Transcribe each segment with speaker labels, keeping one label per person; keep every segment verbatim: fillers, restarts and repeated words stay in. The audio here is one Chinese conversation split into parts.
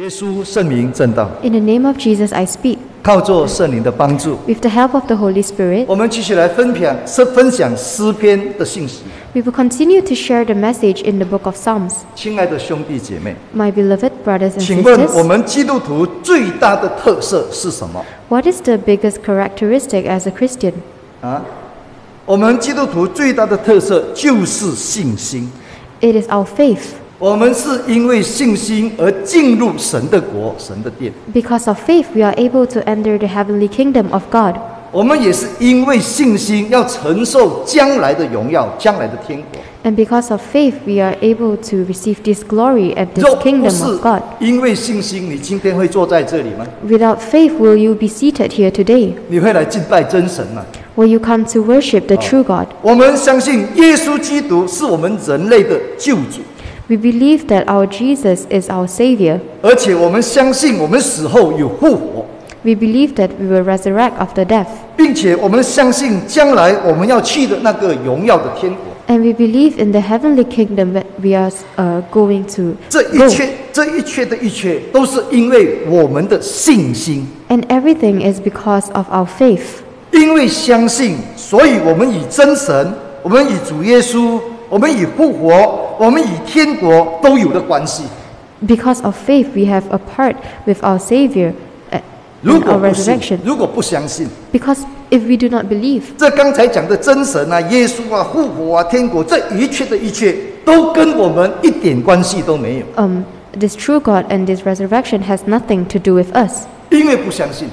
Speaker 1: 耶稣圣名正道，
Speaker 2: In the name of Jesus I speak.
Speaker 1: 靠着圣灵的帮助，
Speaker 2: With the help of the Holy Spirit,
Speaker 1: 我们继续来分享是分享诗篇的信息。
Speaker 2: we will continue to share the message in the book of Psalms.
Speaker 1: 亲爱的兄弟姐妹，
Speaker 2: My beloved brothers and
Speaker 1: 请问我
Speaker 2: sisters,
Speaker 1: 们基督徒最大的特色是什么
Speaker 2: what is the biggest characteristic as a Christian?
Speaker 1: 啊？我们基督徒最大的特色就是信心。
Speaker 2: It is our faith.
Speaker 1: 我们是因为信心而进入神的国、神的殿。
Speaker 2: Because of faith, we are able to enter the heavenly kingdom of God.
Speaker 1: 我们也是因为信心要承受将来的荣耀、将来的天国。
Speaker 2: And because of faith, we are able to receive this glory at this
Speaker 1: 若不
Speaker 2: kingdom
Speaker 1: 是
Speaker 2: of God.
Speaker 1: 因为信心，你今天会坐在这里吗？
Speaker 2: Without faith, will you be seated here today?
Speaker 1: 你会来敬拜真神吗？
Speaker 2: Will you come to worship the true God?
Speaker 1: 我们相信耶稣基督是我们人类的救主，
Speaker 2: We believe that our Jesus is our Savior.
Speaker 1: 而且我们相信我们死后有复活，
Speaker 2: We believe that we will resurrect after death.
Speaker 1: 并且我们相信将来我们要去的那个荣耀的天国。
Speaker 2: And we believe in the heavenly kingdom that we are uh, going to
Speaker 1: 这一
Speaker 2: go.
Speaker 1: 切，这一切的一切，都是因为我们的信心。
Speaker 2: And everything is because of our faith.
Speaker 1: 因为相信，所以我们与真神，我们与主耶稣，我们与复活，我们与天国都有的关系。
Speaker 2: Because of faith, we have a part with our Savior uh,
Speaker 1: 如
Speaker 2: in
Speaker 1: 果
Speaker 2: our
Speaker 1: 不信
Speaker 2: resurrection.，
Speaker 1: 如果不相信，
Speaker 2: Because if we do not believe,
Speaker 1: 这刚才讲的真神啊、耶稣啊、复活啊、天国，这一切的一切，都跟我们一点关系都没有。
Speaker 2: um, this true God and this resurrection has nothing to do with us.
Speaker 1: 因为不相信，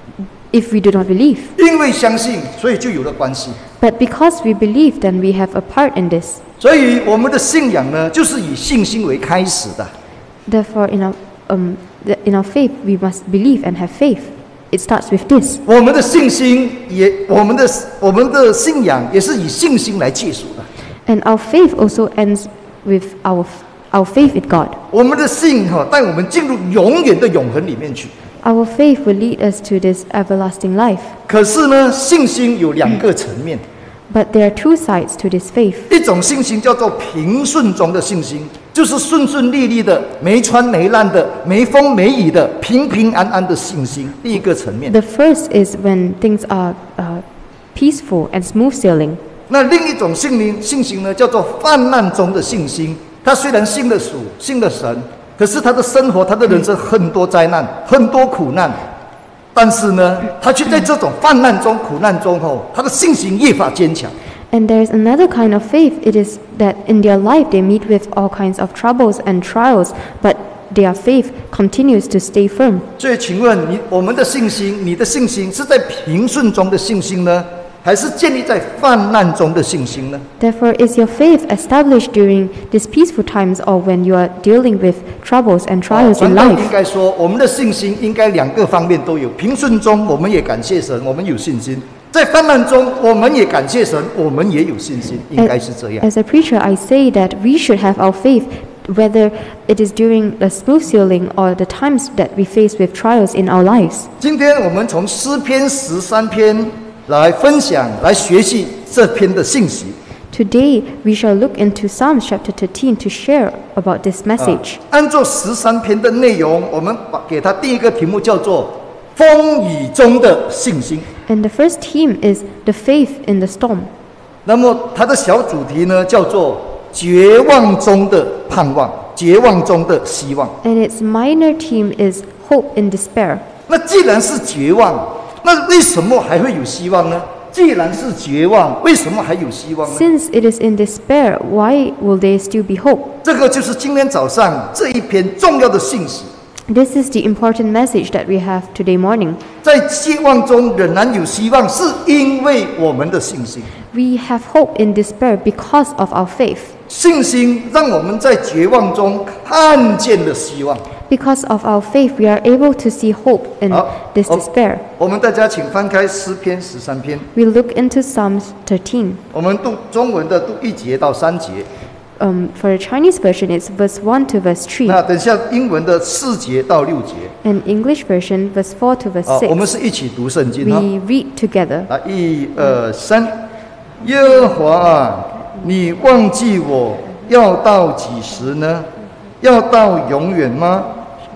Speaker 2: If we do not believe.
Speaker 1: 因为相信，所以就有了关系。
Speaker 2: But because we believe, then we have a part in this.
Speaker 1: 所以我们的信仰呢，就是以信心为开始的。
Speaker 2: Therefore, in our, um, the- in our faith, we must believe and have faith. It starts with this.
Speaker 1: 我们的信心也，我们的我们的信仰也是以信心来结束的。
Speaker 2: And our faith also ends with our, our faith in God.
Speaker 1: 我们的信哈、带我们进入永远的永恒里面去。
Speaker 2: Our faith will lead us to this everlasting life.
Speaker 1: 可是呢，信心有两个层面，
Speaker 2: But there are two sides to this faith.
Speaker 1: 一种信心叫做平顺中的信心，就是顺顺利利的、没穿没烂的、没风没雨的、平平安安的信心。第一个层面。
Speaker 2: The first is when things are uh, peaceful and smooth sailing.
Speaker 1: 那另一种信灵信心呢，叫做泛滥中的信心。他虽然信了主，信了神，可是他的生活、他的人生很多灾难、很多苦难，但是呢，他却在这种泛滥中、苦难中后，他的信心越发坚强。
Speaker 2: And there is another kind of faith. It is that in their life they meet with all kinds of troubles and trials, but their faith continues to stay firm.
Speaker 1: 所以，请问你，我们的信心，你的信心是在平顺中的信心呢，还是建立在泛滥中的信心呢？
Speaker 2: Therefore, is your faith established during these peaceful times or when you are dealing with troubles and trials
Speaker 1: 传
Speaker 2: in
Speaker 1: 道
Speaker 2: life?
Speaker 1: 应该说，我们的信心应该两个方面都有。平顺中，我们也感谢神，我们有信心；在泛滥中，我们也感谢神，我们也有信心，应该是这样。
Speaker 2: As a preacher, I say that we should have our faith, whether it is during the smooth sailing or the times that we face with trials in our lives.
Speaker 1: 今天我们从诗篇十三篇来分享、来学习这篇的信息。
Speaker 2: Today, we shall look into Psalms chapter thirteen to share about this message.
Speaker 1: 按照十三篇的内容，我们把给它第一个题目叫做“风雨中的信心”。
Speaker 2: And the first theme is the faith in the storm.
Speaker 1: 那么它的小主题呢，叫做“绝望中的盼望”，绝望中的希望。
Speaker 2: And its minor theme is hope in despair.
Speaker 1: 那既然是绝望，那为什么还会有希望呢？既然是绝望，为什么还有希望呢？
Speaker 2: Since it is in despair, why will there still be hope?
Speaker 1: 这个就是今天早上这一篇重要的信息。
Speaker 2: This is the important message that we have today morning.
Speaker 1: 在绝望中仍然有希望，是因为我们的信心。
Speaker 2: We have hope in despair because of our faith.
Speaker 1: 信心让我们在绝望中看见了希望。
Speaker 2: Because of our faith, we are able to see hope in
Speaker 1: 好，
Speaker 2: this
Speaker 1: 我
Speaker 2: despair.
Speaker 1: 我们大家请翻开诗篇十三篇，
Speaker 2: We look into Psalms thirteen.
Speaker 1: 我们读中文的读一节到三节，
Speaker 2: Um, for the Chinese version, it's verse one to verse three.
Speaker 1: 那等下英文的四节到六节。
Speaker 2: And English version, verse four to verse
Speaker 1: 好，我们
Speaker 2: six.
Speaker 1: 是一起读圣经哈。
Speaker 2: We read together.
Speaker 1: 来，一二三，耶和华啊，你忘记我要到几时呢？要到永远吗？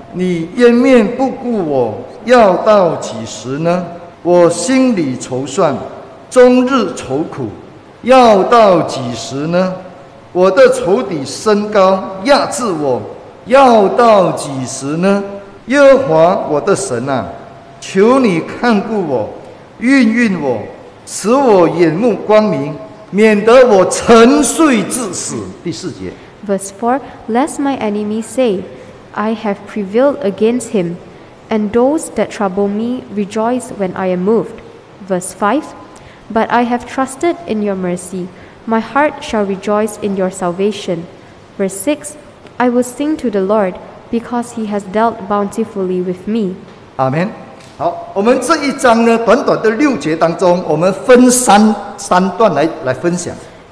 Speaker 1: 你掩面不顾我，要到几时呢？我心里筹算，终日愁苦，要到几时呢？我的仇敌升高，压制我，要到几时呢？耶和华我的神啊，求你看顾我，孕育我，使我眼目光明，免得我沉睡至死。第四节。
Speaker 2: Verse four, Lest my enemies say, I have prevailed against him, and those that trouble me rejoice when I am moved. Verse five, But I have trusted in your mercy. My heart shall rejoice in your salvation. Verse six, I will sing to the Lord, because he has dealt bountifully with me.
Speaker 1: 阿们。好，我们这一章呢，短短的六节当中，我们分三三段来来分享。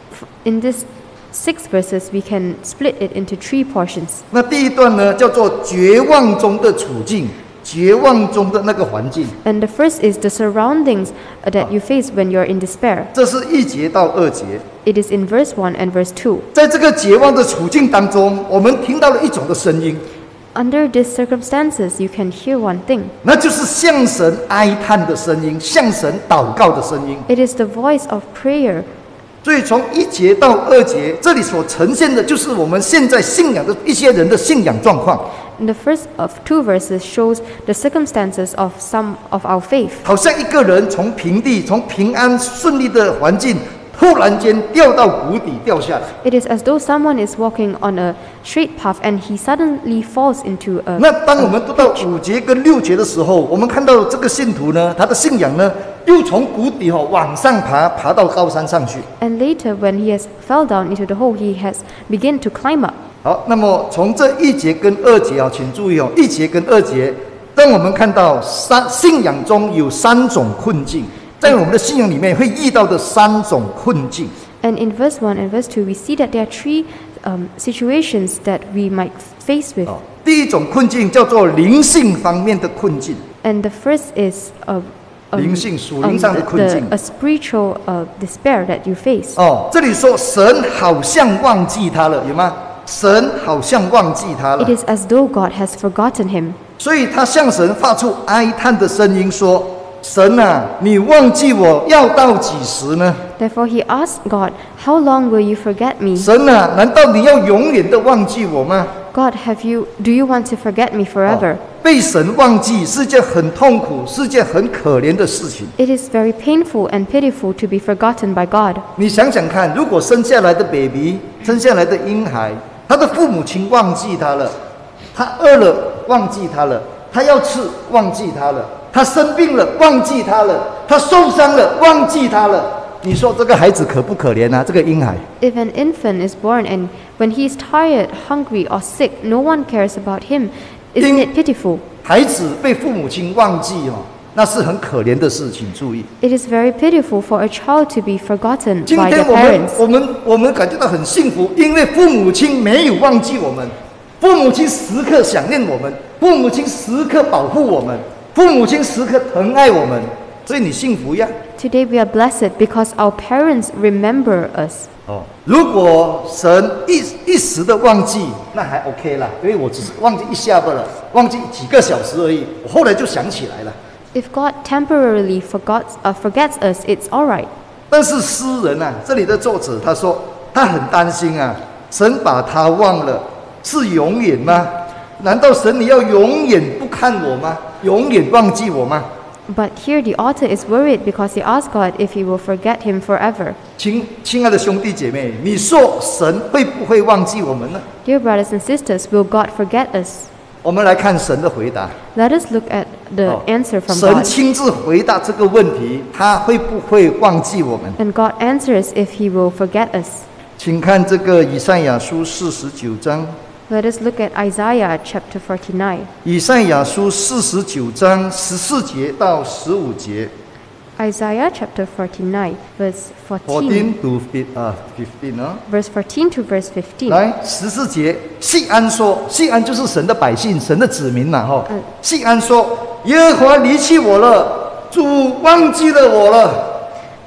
Speaker 2: In this six verses, we can split it into three portions.
Speaker 1: 那第一段呢，叫做绝望中的处境，绝望中的那个环境。
Speaker 2: And the first is the surroundings that you face when you're in despair.
Speaker 1: 这是一节到二节。
Speaker 2: It is in verse one and verse two.
Speaker 1: 在这个绝望的处境当中，我们听到了一种的声音。
Speaker 2: Under these circumstances, you can hear one thing.
Speaker 1: 那就是向神哀叹的声音，向神祷告的声音。
Speaker 2: It is the voice of prayer.
Speaker 1: 所以从一节到二节，这里所呈现的就是我们现在信仰的一些人的信仰状况。
Speaker 2: And the first of two verses shows the circumstances of some of our faith.
Speaker 1: 好像一个人从平地、从平安顺利的环境，突然间掉到谷底掉下来。
Speaker 2: It is as though someone is walking on a straight path and he suddenly falls into a.
Speaker 1: 那当我们读到五节跟六节的时候，我们看到这个信徒呢，他的信仰呢，又从谷底哦往上爬，爬到高山上去。
Speaker 2: And later, when he has fell down into the hole, he has begun to climb up.
Speaker 1: 好，那么从这一节跟二节啊，请注意哦，一节跟二节，当我们看到三信仰中有三种困境，在我们的信仰里面会遇到的三种困境。
Speaker 2: And in verse one and verse two, we see that there are three um, situations that we might face with.
Speaker 1: 哦，第一种困境叫做灵性方面的困境。
Speaker 2: And the first is a, a,
Speaker 1: 灵性属
Speaker 2: um,
Speaker 1: 灵上的困境。
Speaker 2: the, a spiritual uh, despair that you face.
Speaker 1: 哦，这里说神好像忘记他了，有吗？神好像忘记他了
Speaker 2: It， is as though God has forgotten him.
Speaker 1: 所以他向神发出哀叹的声音说：“神啊，你忘记我要到几时呢？
Speaker 2: Therefore he asked God, How long will you forget me?
Speaker 1: 神啊，难道你要永远的忘记我吗？”
Speaker 2: God, have you, do you want to forget me forever?
Speaker 1: 哦，被神忘记是件很痛苦、是件很可怜的事情。
Speaker 2: It is very painful and pitiful to be forgotten by God.
Speaker 1: 你想想看，如果生下来的 baby， 生下来的婴孩，他的父母亲忘记他了，他饿了忘记他了，他要吃忘记他了，他生病了忘记他了，他受伤了忘记他了。你说这个孩子可不可怜啊？这个婴孩。
Speaker 2: If an infant is born and when he is tired, hungry, or sick, no one cares about him. Isn't it pitiful?
Speaker 1: 孩子被父母亲忘记哦，那是很可怜的事情。注意，
Speaker 2: It is very pitiful for a child to be forgotten
Speaker 1: 今
Speaker 2: by
Speaker 1: 天
Speaker 2: their
Speaker 1: 我们
Speaker 2: parents.
Speaker 1: 我们我们感觉到很幸福，因为父母亲没有忘记我们，父母亲时刻想念我们，父母亲时刻保护我们，父母亲时刻疼爱我们，所以你幸福呀。
Speaker 2: Today we are blessed because our parents remember us.
Speaker 1: 哦，如果神一一时的忘记，那还 OK 啦，因为我只是忘记一下罢了，忘记几个小时而已，我后来就想起来了。
Speaker 2: If God temporarily forgot, uh, forgets us, it's all right.
Speaker 1: 但是诗人啊，这里的作者他说他很担心啊，神把他忘了，是永远吗？难道神你要永远不看我吗？永远忘记我吗？
Speaker 2: But here the author is worried because he asked God if he will forget him forever.
Speaker 1: 亲亲爱的兄弟姐妹，你说神会不会忘记我们呢？
Speaker 2: Dear brothers and sisters, will God forget us?
Speaker 1: 我们来看神的回答。
Speaker 2: Let us look at the
Speaker 1: 哦
Speaker 2: answer from
Speaker 1: 神
Speaker 2: God.
Speaker 1: 亲自回答这个问题，他会不会忘记我们？
Speaker 2: And God answers if he will forget us.
Speaker 1: 请看这个以赛亚书四十九章。
Speaker 2: Let us look at Isaiah chapter forty-nine.
Speaker 1: 以赛亚书四十九章十四节到十五节。
Speaker 2: Isaiah chapter forty-nine, verse
Speaker 1: fourteen
Speaker 2: fourteen.
Speaker 1: to 啊 fifteen 啊。
Speaker 2: Verse fourteen to verse fifteen.
Speaker 1: 来十四节，细安说，细安就是神的百姓，神的子民嘛，哈、
Speaker 2: 嗯
Speaker 1: 细安说，耶和华离弃我了，主忘记了我了。
Speaker 2: And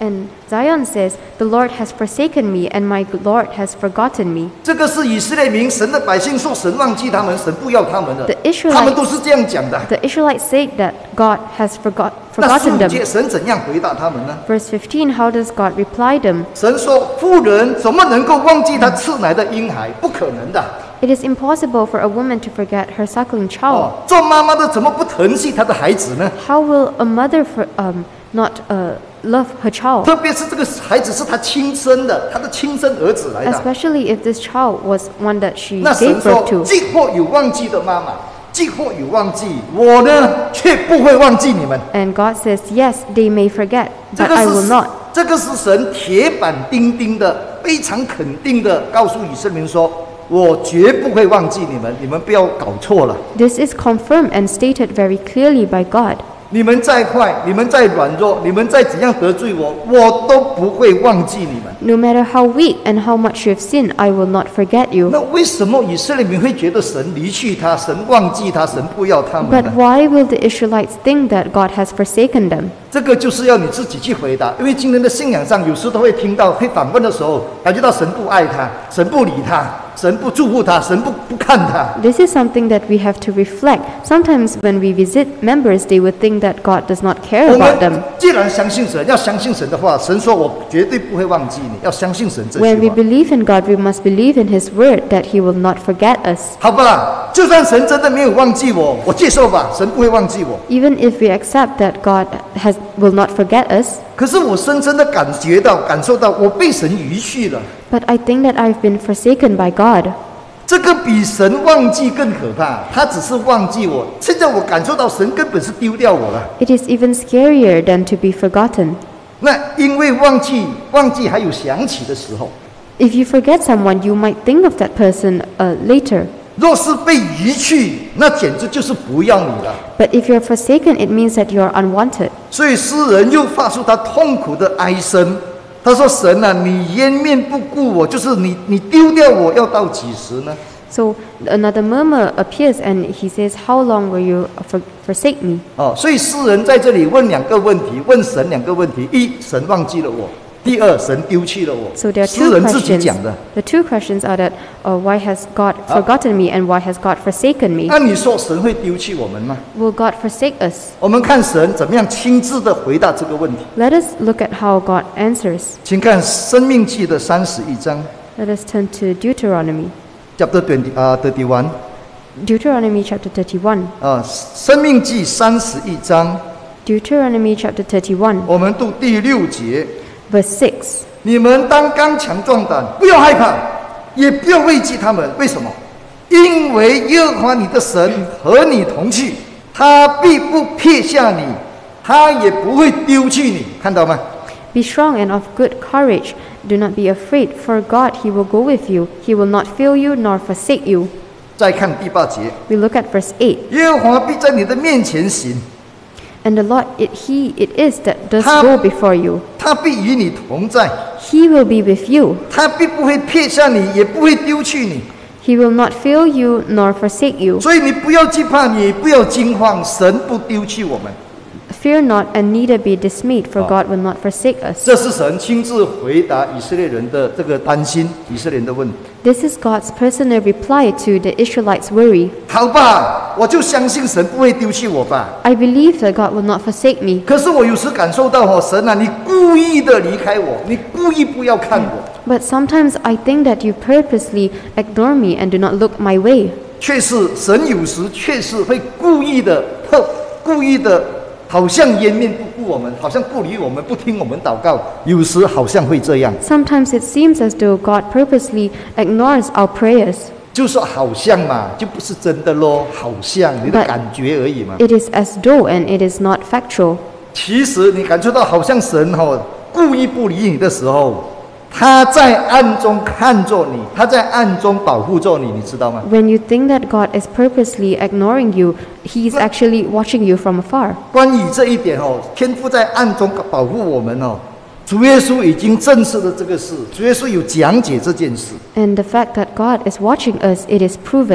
Speaker 2: Zion says, "The Lord has forsaken me, and my Lord has forgotten me."
Speaker 1: 这个是以色列民，神的百姓说神忘记他们，神不要他们的
Speaker 2: The。Israelites-
Speaker 1: 他们都是这样讲的。
Speaker 2: The Israelites say that God has forgot
Speaker 1: 那十
Speaker 2: forgotten
Speaker 1: 五
Speaker 2: them.
Speaker 1: 节神怎样回答他们呢？
Speaker 2: Verse fifteen, how does God reply them?
Speaker 1: 神说：“妇人怎么能够忘记她赐奶的婴孩？不可能的。
Speaker 2: It is impossible for a woman to forget her suckling
Speaker 1: 哦
Speaker 2: child.
Speaker 1: 做妈妈的怎么不疼惜她的孩子呢？
Speaker 2: How will a mother for, um, not uh, love her child?
Speaker 1: 特别是这个孩子是她亲生的，她的亲生儿子来的。
Speaker 2: Especially if this child was one that she
Speaker 1: 那神
Speaker 2: gave
Speaker 1: 说
Speaker 2: birth：“ to.
Speaker 1: 既或有忘记的妈妈，既或有忘记，我呢却不会忘记你们。”
Speaker 2: And God says, "Yes, they may forget,
Speaker 1: 这
Speaker 2: but
Speaker 1: 个
Speaker 2: I will
Speaker 1: 是
Speaker 2: not."
Speaker 1: 这个是神铁板钉钉的、非常肯定的告诉以色列民说：“我绝不会忘记你们，你们不要搞错了。
Speaker 2: This is confirmed and stated very clearly by God.
Speaker 1: 你们再坏，你们再软弱，你们再怎样得罪我，我都不会忘记你们。”
Speaker 2: No matter how weak and how much you have sinned, I will not forget you.
Speaker 1: 那为什么以色列民会觉得神离去他，神忘记他，神不要他们
Speaker 2: But
Speaker 1: 呢？
Speaker 2: why will the Israelites think that God has forsaken them?
Speaker 1: 这个就是要你自己去回答，因为今天的信仰上，有时都会听到，会访问的时候，感觉到神不爱他，神不理他，神不祝福他，神不不看他。
Speaker 2: This is something that we have to reflect. Sometimes when we visit members, they would think that God does not care
Speaker 1: 我
Speaker 2: about them.
Speaker 1: 们既然相信神，要相信神的话，神说我绝对不会忘记你，要相信神这
Speaker 2: When
Speaker 1: 句
Speaker 2: we
Speaker 1: 话，
Speaker 2: believe in God, we must believe in His word that He will not forget us.
Speaker 1: 好吧？就算神真的没有忘记我，我接受吧，神不会忘记我。
Speaker 2: Even if we accept that God has, will not forget us,
Speaker 1: 可是我深深的感觉到、感受到，我被神遗弃了。
Speaker 2: but I think that I've been forsaken by God.
Speaker 1: 这个比神忘记更可怕，他只是忘记我。现在我感受到神根本是丢掉我了。
Speaker 2: It is even scarier than to be forgotten.
Speaker 1: 那因为忘记，忘记还有想起的时候。
Speaker 2: If you forget someone, you might think of that person uh, later.
Speaker 1: 若是被遗弃，那简直就是不要你了。
Speaker 2: But if you're forsaken, it means that you're unwanted.
Speaker 1: 所以诗人又发出他痛苦的哀声。他说：“神啊，你掩面不顾我，就是你，你丢掉我，要到几时呢？”
Speaker 2: So another murmur appears and he says, "How long will you for- forsake me?"
Speaker 1: 哦，所以诗人在这里问两个问题，问神两个问题：一，神忘记了我；第二，神丢弃了我。
Speaker 2: So there are
Speaker 1: 诗
Speaker 2: two
Speaker 1: 人自己
Speaker 2: questions.
Speaker 1: 讲的。
Speaker 2: The two questions are that, uh, why has God forgotten me and why has God forsaken me?
Speaker 1: 那你说神会丢弃我们吗？
Speaker 2: Will God forsake us?
Speaker 1: 我们看神怎么样亲自的回答这个问题。
Speaker 2: Let us look at how God answers.
Speaker 1: 请看《生命记》的三十一章
Speaker 2: Let us turn to Deuteronomy.
Speaker 1: ，chapter twenty 啊，thirty one
Speaker 2: Deuteronomy chapter thirty-one.
Speaker 1: 啊，《生命记》三十一章，
Speaker 2: Deuteronomy chapter thirty-one,
Speaker 1: 我们读第六节。
Speaker 2: verse six.
Speaker 1: 你们当刚强壮胆，不要害怕，也不要畏惧他们。为什么？因为耶和华你的神和你同去，他必不撇下你，他也不会丢弃你。看到吗？
Speaker 2: Be strong and of good courage. Do not be afraid, for God, He will go with you. He will not fail you nor forsake you.
Speaker 1: 再看第八节，
Speaker 2: We look at verse eight.
Speaker 1: 耶和华必在你的面前行，
Speaker 2: And the Lord, it, He it is that does
Speaker 1: Ha-
Speaker 2: go before you.
Speaker 1: 他必与你同在，
Speaker 2: He will be with you.
Speaker 1: 他必不会撇下你，也不会丢弃你。
Speaker 2: He will not fail you nor forsake you.
Speaker 1: 所以你不要惧怕，你也不要惊慌，神不丢弃我们。
Speaker 2: Fear not and neither be dismayed, for God will not forsake us.
Speaker 1: 这是神亲自回答以色列人的这个担心，以色列人的问题。
Speaker 2: This is God's personal reply to the Israelites' worry.
Speaker 1: 好吧，我就相信神不会丢弃我吧。
Speaker 2: I believe that God will not forsake me.
Speaker 1: 可是我有时感受到哦，神啊，你故意的离开我，你故意不要看我。
Speaker 2: But sometimes I think that you purposely ignore me and do not look my way.
Speaker 1: 确实，神有时确实会故意的，特故意的，好像掩面不顾我们，好像不理我们，不听我们祷告。有时好像会这样，
Speaker 2: Sometimes it seems as though God purposely ignores our prayers.
Speaker 1: 就说好像嘛，就不是真的咯，好像你的
Speaker 2: But
Speaker 1: 感觉而已嘛。
Speaker 2: It is as though and it is not factual.
Speaker 1: 其实你感受到好像神哦故意不理你的时候，他在暗中看着你，他在暗中保护着你，你知道吗？
Speaker 2: When you think that God is purposely ignoring you, He is actually watching you from afar.
Speaker 1: 关于这一点哦，天父在暗中保护我们哦。主耶稣已经证实了这个事，主耶稣有讲解这件事。
Speaker 2: And the fact that God is watching us, it is proven.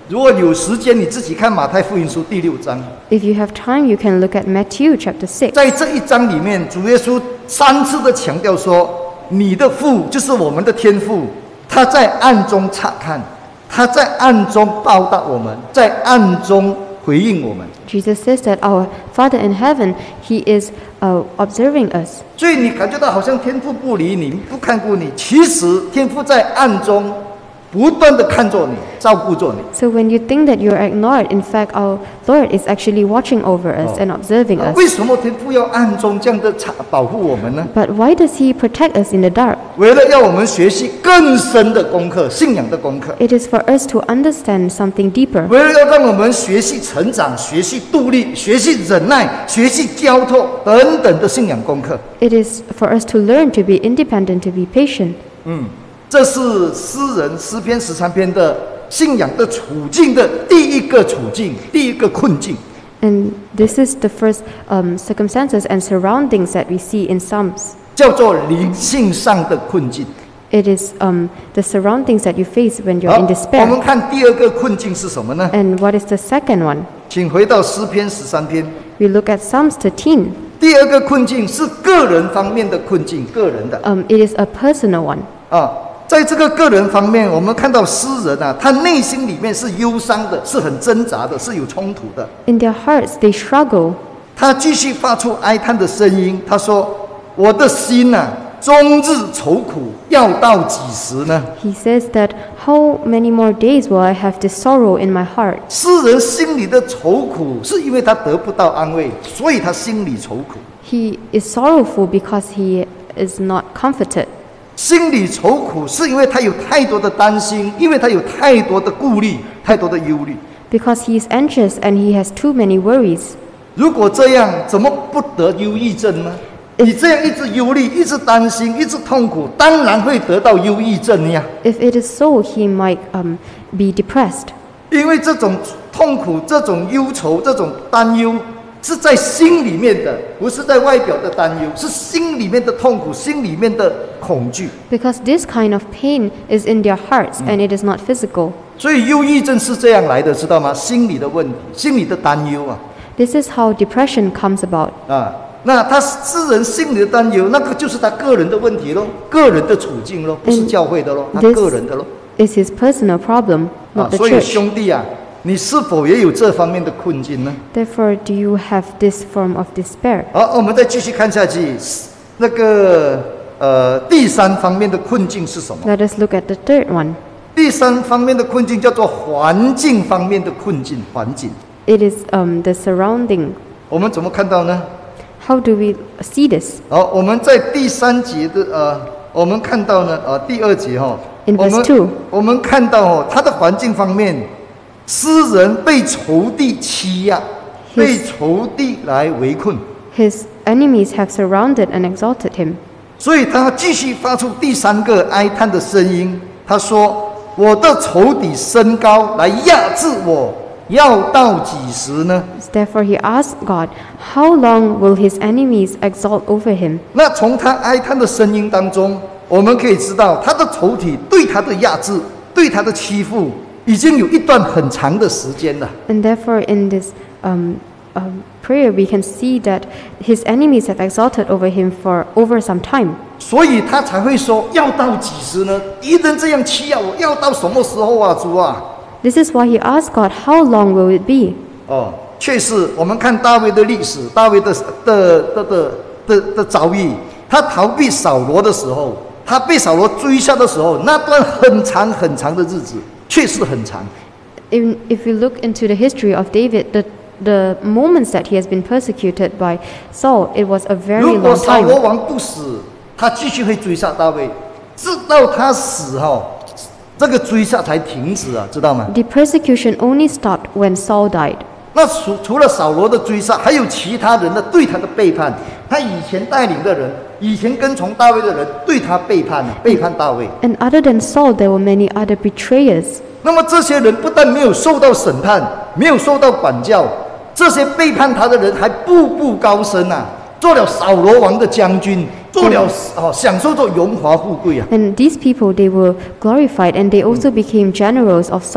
Speaker 1: 如果有时间，你自己看马太福音书第六章，
Speaker 2: If you have time, you can look at Matthew chapter six.
Speaker 1: 在这一章里面，主耶稣三次的强调说：“你的父就是我们的天父，他在暗中察看，他在暗中报答我们，在暗中回应我们。”
Speaker 2: Jesus says that our Father in heaven, He is uh, observing us.
Speaker 1: 所以你感觉到好像天父不理你，不看顾你，其实天父在暗中不断的看着你，照顾着你。
Speaker 2: So when you think that you're ignored, in fact, our Lord is actually watching over us and observing
Speaker 1: 啊
Speaker 2: us.
Speaker 1: 为什么天父要暗中这样的查保护我们呢？
Speaker 2: But why does He protect us in the dark?
Speaker 1: 为了要我们学习更深的功课，信仰的功课。
Speaker 2: It is for us to understand something deeper.
Speaker 1: 为了要让我们学习成长、学习独立、学习忍耐、学习交托等等的信仰功课。
Speaker 2: It is for us to learn to be independent, to be patient.
Speaker 1: 嗯，这是诗人诗篇十三篇的信仰的处境的第一个处境，第一个困境。
Speaker 2: And this is the first um, circumstances and surroundings that we see in Psalms.
Speaker 1: 叫做灵性上的困境。
Speaker 2: It is um, the surroundings that you face when you're
Speaker 1: 好，
Speaker 2: in
Speaker 1: 我们
Speaker 2: despair.
Speaker 1: 看第二个困境是什么呢？
Speaker 2: And what is the second one?
Speaker 1: 请回到诗篇十三篇。
Speaker 2: We look at Psalms thirteen.
Speaker 1: 第二个困境是个人方面的困境，个人的
Speaker 2: Um, it is a personal one.
Speaker 1: 啊。在这个个人方面，我们看到诗人啊，他内心里面是忧伤的，是很挣扎的，是有冲突的。
Speaker 2: In their hearts, they struggle.
Speaker 1: 他继续发出哀叹的声音，他说：“我的心啊，终日愁苦，要到几时呢？”
Speaker 2: He says that, how many more days will I have this sorrow in my heart?
Speaker 1: 诗人心里的愁苦，是因为他得不到安慰，所以他心里愁苦。
Speaker 2: He is sorrowful because he is not comforted.
Speaker 1: 心里愁苦，是因为他有太多的担心，因为他有太多的顾虑，太多的忧虑。
Speaker 2: Because he is anxious and he has too many worries.
Speaker 1: 如果这样，怎么不得忧郁症呢？你这样一直忧虑，一直担心，一直痛苦，当然会得到忧郁症呀。
Speaker 2: If it is so, he might um, be depressed.
Speaker 1: 因为这种痛苦、这种忧愁、这种担忧，是在心里面的，不是在外表的担忧，是心里面的痛苦，心里面的恐惧。
Speaker 2: Because this kind of pain is in their hearts and it is not physical.
Speaker 1: 所以忧郁症是这样来的，知道吗？心理的问题，心理的担忧啊
Speaker 2: This is how depression comes about.
Speaker 1: 啊！那他诗人心里的担忧，那个就是他个人的问题咯，个人的处境咯，不是教会的咯，他
Speaker 2: This
Speaker 1: 个人的咯。
Speaker 2: is his personal problem,
Speaker 1: 啊，
Speaker 2: not the
Speaker 1: 所以
Speaker 2: church.
Speaker 1: 兄弟啊，你是否也有这方面的困境呢？
Speaker 2: Therefore, do you have this form of despair?
Speaker 1: 好，我们再继续看下去，那个呃第三方面的困境是什么？
Speaker 2: Let us look at the third one.
Speaker 1: 第三方面的困境叫做环境方面的困境，环境。
Speaker 2: It is um, the surrounding.
Speaker 1: 我们怎么看到呢？
Speaker 2: How do we see this?
Speaker 1: 好，我们在第三节的呃，我们看到呢，呃，第二节哈、哦，
Speaker 2: In
Speaker 1: 我
Speaker 2: verse
Speaker 1: 们
Speaker 2: two.
Speaker 1: 我们看到哦，他的环境方面，诗人被仇敌欺压，
Speaker 2: His-
Speaker 1: 被仇敌来围困，
Speaker 2: His enemies have surrounded and exalted him.
Speaker 1: 所以他继续发出第三个哀叹的声音，他说：“我的仇敌升高来压制我，要到几时呢？”
Speaker 2: Therefore, he asked God, how long will his enemies exalt over him?
Speaker 1: 那从他哀叹的声音当中，我们可以知道，他的仇敌对他的压制、对他的欺负，已经有一段很长的时间了。
Speaker 2: And therefore, in this um, um, prayer, we can see that his enemies have exalted over him for over some time.
Speaker 1: 所以他才会说：“要到几时呢？敌人这样欺压我，要到什么时候啊，主啊？”
Speaker 2: This is why he asked God, how long will it be?
Speaker 1: 哦，确实，我们看大卫的历史，大卫的的的的的的遭遇，他逃避扫罗的时候，他被扫罗追杀的时候，那段很长很长的日子，确实很长。
Speaker 2: In, if you look into the history of David, the, the moments that he has been persecuted by Saul, it was a very
Speaker 1: 如果
Speaker 2: long
Speaker 1: 扫罗
Speaker 2: time.
Speaker 1: 王不死，他继续会追杀大卫，直到他死哈、这个追杀才停止啊，知道吗？
Speaker 2: The persecution only stopped when Saul died.
Speaker 1: 那除除了扫罗的追杀，还有其他人的对他的背叛。他以前带领的人，以前跟从大卫的人，对他背叛，背叛大卫。
Speaker 2: And other than Saul, there were many other betrayers.
Speaker 1: 那么这些人不但没有受到审判，没有受到管教，这些背叛他的人还步步高升啊，做了扫罗王的将军，做了哦，享受着荣华富贵啊。
Speaker 2: And these people, they were glorified and they also became generals of Saul.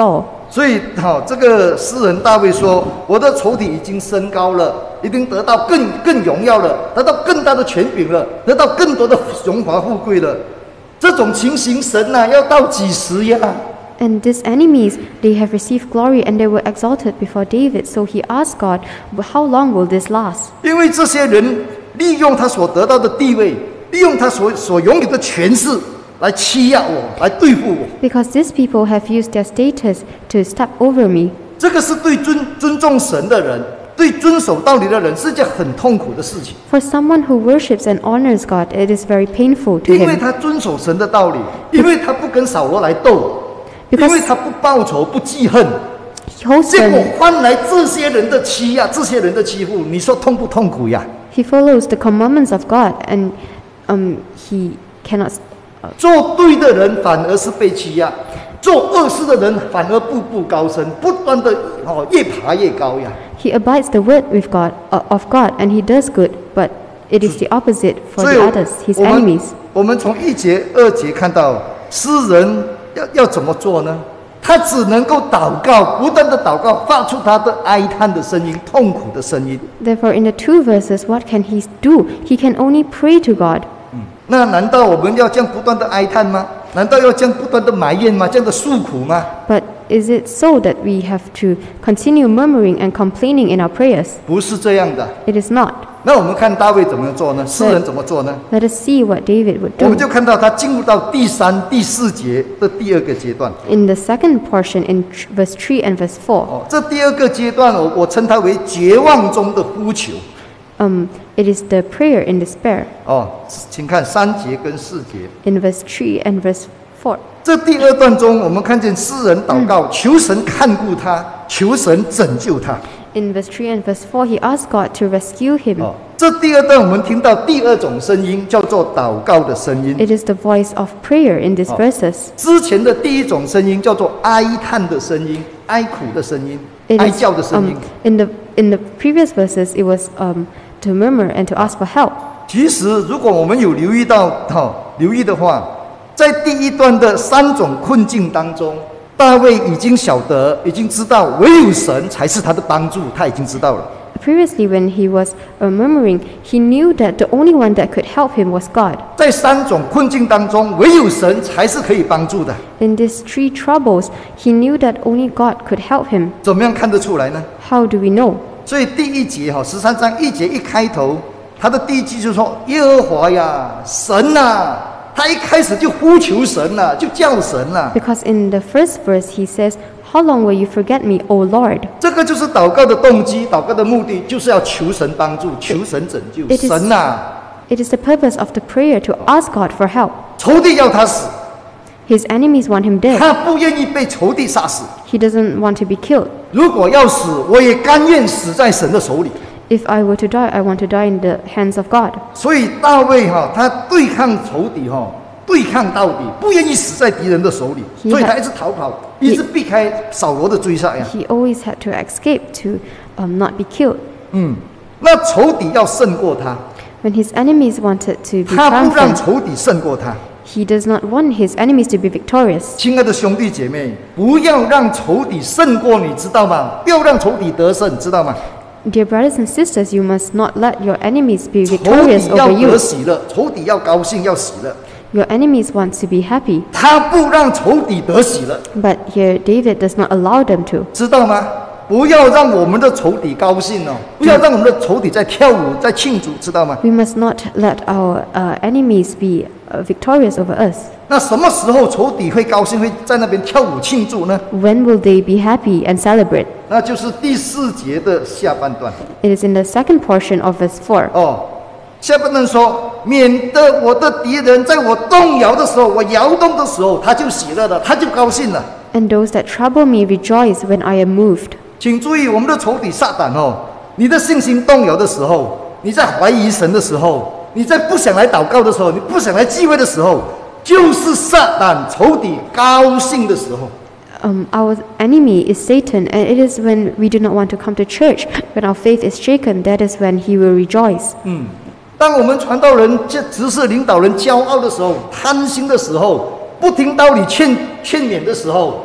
Speaker 1: 所以好，这个诗人大卫说：“我的仇敌已经升高了，已经得到更更荣耀了，得到更大的权柄了，得到更多的荣华富贵了。”这种情形，神呐、啊，要到几时呀？
Speaker 2: And these enemies, they have received glory and they were exalted before David. So he asked God, how long will this last?
Speaker 1: 因为这些人利用他所得到的地位，利用他所所拥有的权势，来欺压我，来对付我。
Speaker 2: Because these people have used their status to step over me.
Speaker 1: 这个是对尊尊重神的人，对遵守道理的人，是件很痛苦的事情。
Speaker 2: For someone who worships and honors God, it is very painful to
Speaker 1: 因为
Speaker 2: him.
Speaker 1: 他遵守神的道理，因为他不跟扫罗来斗，因
Speaker 2: Because
Speaker 1: 为他不报仇、不记恨，
Speaker 2: he holds
Speaker 1: 结果
Speaker 2: them,
Speaker 1: 换来这些人的欺压、这些人的欺负，你说痛不痛苦呀？
Speaker 2: he follows the commandments of God and um, he cannot.
Speaker 1: 做对的人反而是被欺压，做恶事的人反而步步高升，不断的哦越爬越高呀。
Speaker 2: He abides the word with God uh, of God and he does good, but it is the opposite for
Speaker 1: 所以
Speaker 2: the others, his
Speaker 1: 我们
Speaker 2: enemies.
Speaker 1: 我们从一节、二节看到诗人要要怎么做呢？他只能够祷告，不断的祷告，发出他的哀叹的声音、痛苦的声音。
Speaker 2: Therefore, in the two verses, what can he do? He can only pray to God.
Speaker 1: 那难道我们要这样不断的哀叹吗？难道要这样不断的埋怨吗？这样的诉苦吗？
Speaker 2: But is it so that we have to continue murmuring and complaining in our prayers?
Speaker 1: 不是这样的。
Speaker 2: It is not.
Speaker 1: 那我们看大卫怎么做呢？诗人怎么做呢？
Speaker 2: Let us see what David would
Speaker 1: 我们
Speaker 2: do.
Speaker 1: 就看到他进入到第三、第四节的第二个阶段。
Speaker 2: In the second portion, in tr- verse three and verse four,
Speaker 1: 哦，这第二个阶段，我我称它为绝望中的呼求。
Speaker 2: um, it is the prayer in despair.
Speaker 1: 哦，请看三节跟四节。
Speaker 2: In verse three and verse four.
Speaker 1: 这第二段中，我们看见诗人祷告，求神看顾他，求神拯救他。
Speaker 2: In verse three and verse four, he asked God to rescue him.
Speaker 1: 哦，这第二段我们听到第二种声音，叫做祷告的声音。
Speaker 2: It is the voice of prayer in these verses.
Speaker 1: 之前的第一种声音叫做哀叹的声音，哀苦的声音，
Speaker 2: It
Speaker 1: 哀
Speaker 2: is,
Speaker 1: 叫的声音
Speaker 2: um,。in the in the previous verses, it was um, to murmur and to ask for help.
Speaker 1: 其实，如果我们有留意到，哈、哦，留意的话，在第一段的三种困境当中，大卫已经晓得，已经知道，唯有神才是他的帮助，他已经知道了。
Speaker 2: Previously, when he was uh, murmuring, he knew that the only one that could help him was God.
Speaker 1: 在三种困境当中，唯有神才是可以帮助的。
Speaker 2: In these three troubles, he knew that only God could help him.
Speaker 1: 怎么样看得出来呢？
Speaker 2: How do we know?
Speaker 1: 所以第一节哈，十三章一节一开头，他的第一句就说：“耶和华呀，神呐！”他一开始就呼求神呐、就叫神呐、
Speaker 2: Because in the first verse, he says, "How long will you forget me, O Lord?"
Speaker 1: 这个就是祷告的动机，祷告的目的就是要求神帮助，求神拯救。
Speaker 2: It is-
Speaker 1: 神呐、
Speaker 2: It is the purpose of the prayer to ask God for help.
Speaker 1: 仇敌要他死，
Speaker 2: His enemies want him dead.
Speaker 1: 他不愿意被仇敌杀死。
Speaker 2: He doesn't want to be killed.
Speaker 1: 如果要死，我也甘愿死在神的手里。
Speaker 2: If I were to die, I want to die in the hands of God.
Speaker 1: 所以大卫哈，他对抗仇敌哈，对抗到底，不愿意死在敌人的手里，
Speaker 2: He
Speaker 1: 所以他
Speaker 2: had-
Speaker 1: 一直逃跑，一直避开扫罗的追杀呀。
Speaker 2: He always had to escape to um, not be killed.
Speaker 1: 嗯，那仇敌要胜过他，
Speaker 2: When his enemies wanted to be
Speaker 1: 他不让
Speaker 2: triumphant,
Speaker 1: 仇敌胜过他。
Speaker 2: he does not want his enemies to be victorious.
Speaker 1: 亲爱的兄弟姐妹，不要让仇敌胜过你，知道吗？不要让仇敌得胜，知道吗？
Speaker 2: Dear brothers and sisters, you must not let your enemies be
Speaker 1: 仇
Speaker 2: victorious
Speaker 1: 敌要
Speaker 2: over you.
Speaker 1: 得喜乐，仇敌要高兴，要喜乐。
Speaker 2: Your enemies want to be happy,
Speaker 1: 他不让仇敌得喜乐，
Speaker 2: but here David does not allow them to.
Speaker 1: 知道吗？不要让我们的仇敌高兴哦，不要让我们的仇敌在跳舞，在庆祝，知道吗？
Speaker 2: We must not let our uh, enemies be uh, victorious over us.
Speaker 1: 那什么时候仇敌会高兴，会在那边跳舞庆祝呢？
Speaker 2: When will they be happy and celebrate?
Speaker 1: 那就是第四节的下半段
Speaker 2: It is in the second portion of verse four.
Speaker 1: 哦。下半段说，免得我的敌人在我动摇的时候，我摇动的时候，他就喜乐了，他就高兴了。
Speaker 2: And those that trouble me rejoice when I am moved.
Speaker 1: 请注意，我们的仇敌撒旦哦，你的信心动摇的时候，你在怀疑神的时候，你在不想来祷告的时候，你不想来聚会的时候，就是撒旦仇敌高兴的时候。
Speaker 2: Um, our enemy is Satan, and it is when we do not want to come to church, when our faith is shaken, that is when he will rejoice.
Speaker 1: 嗯，当我们传道人、这执事领导人骄傲的时候，贪心的时候，不听道理劝劝勉的时候，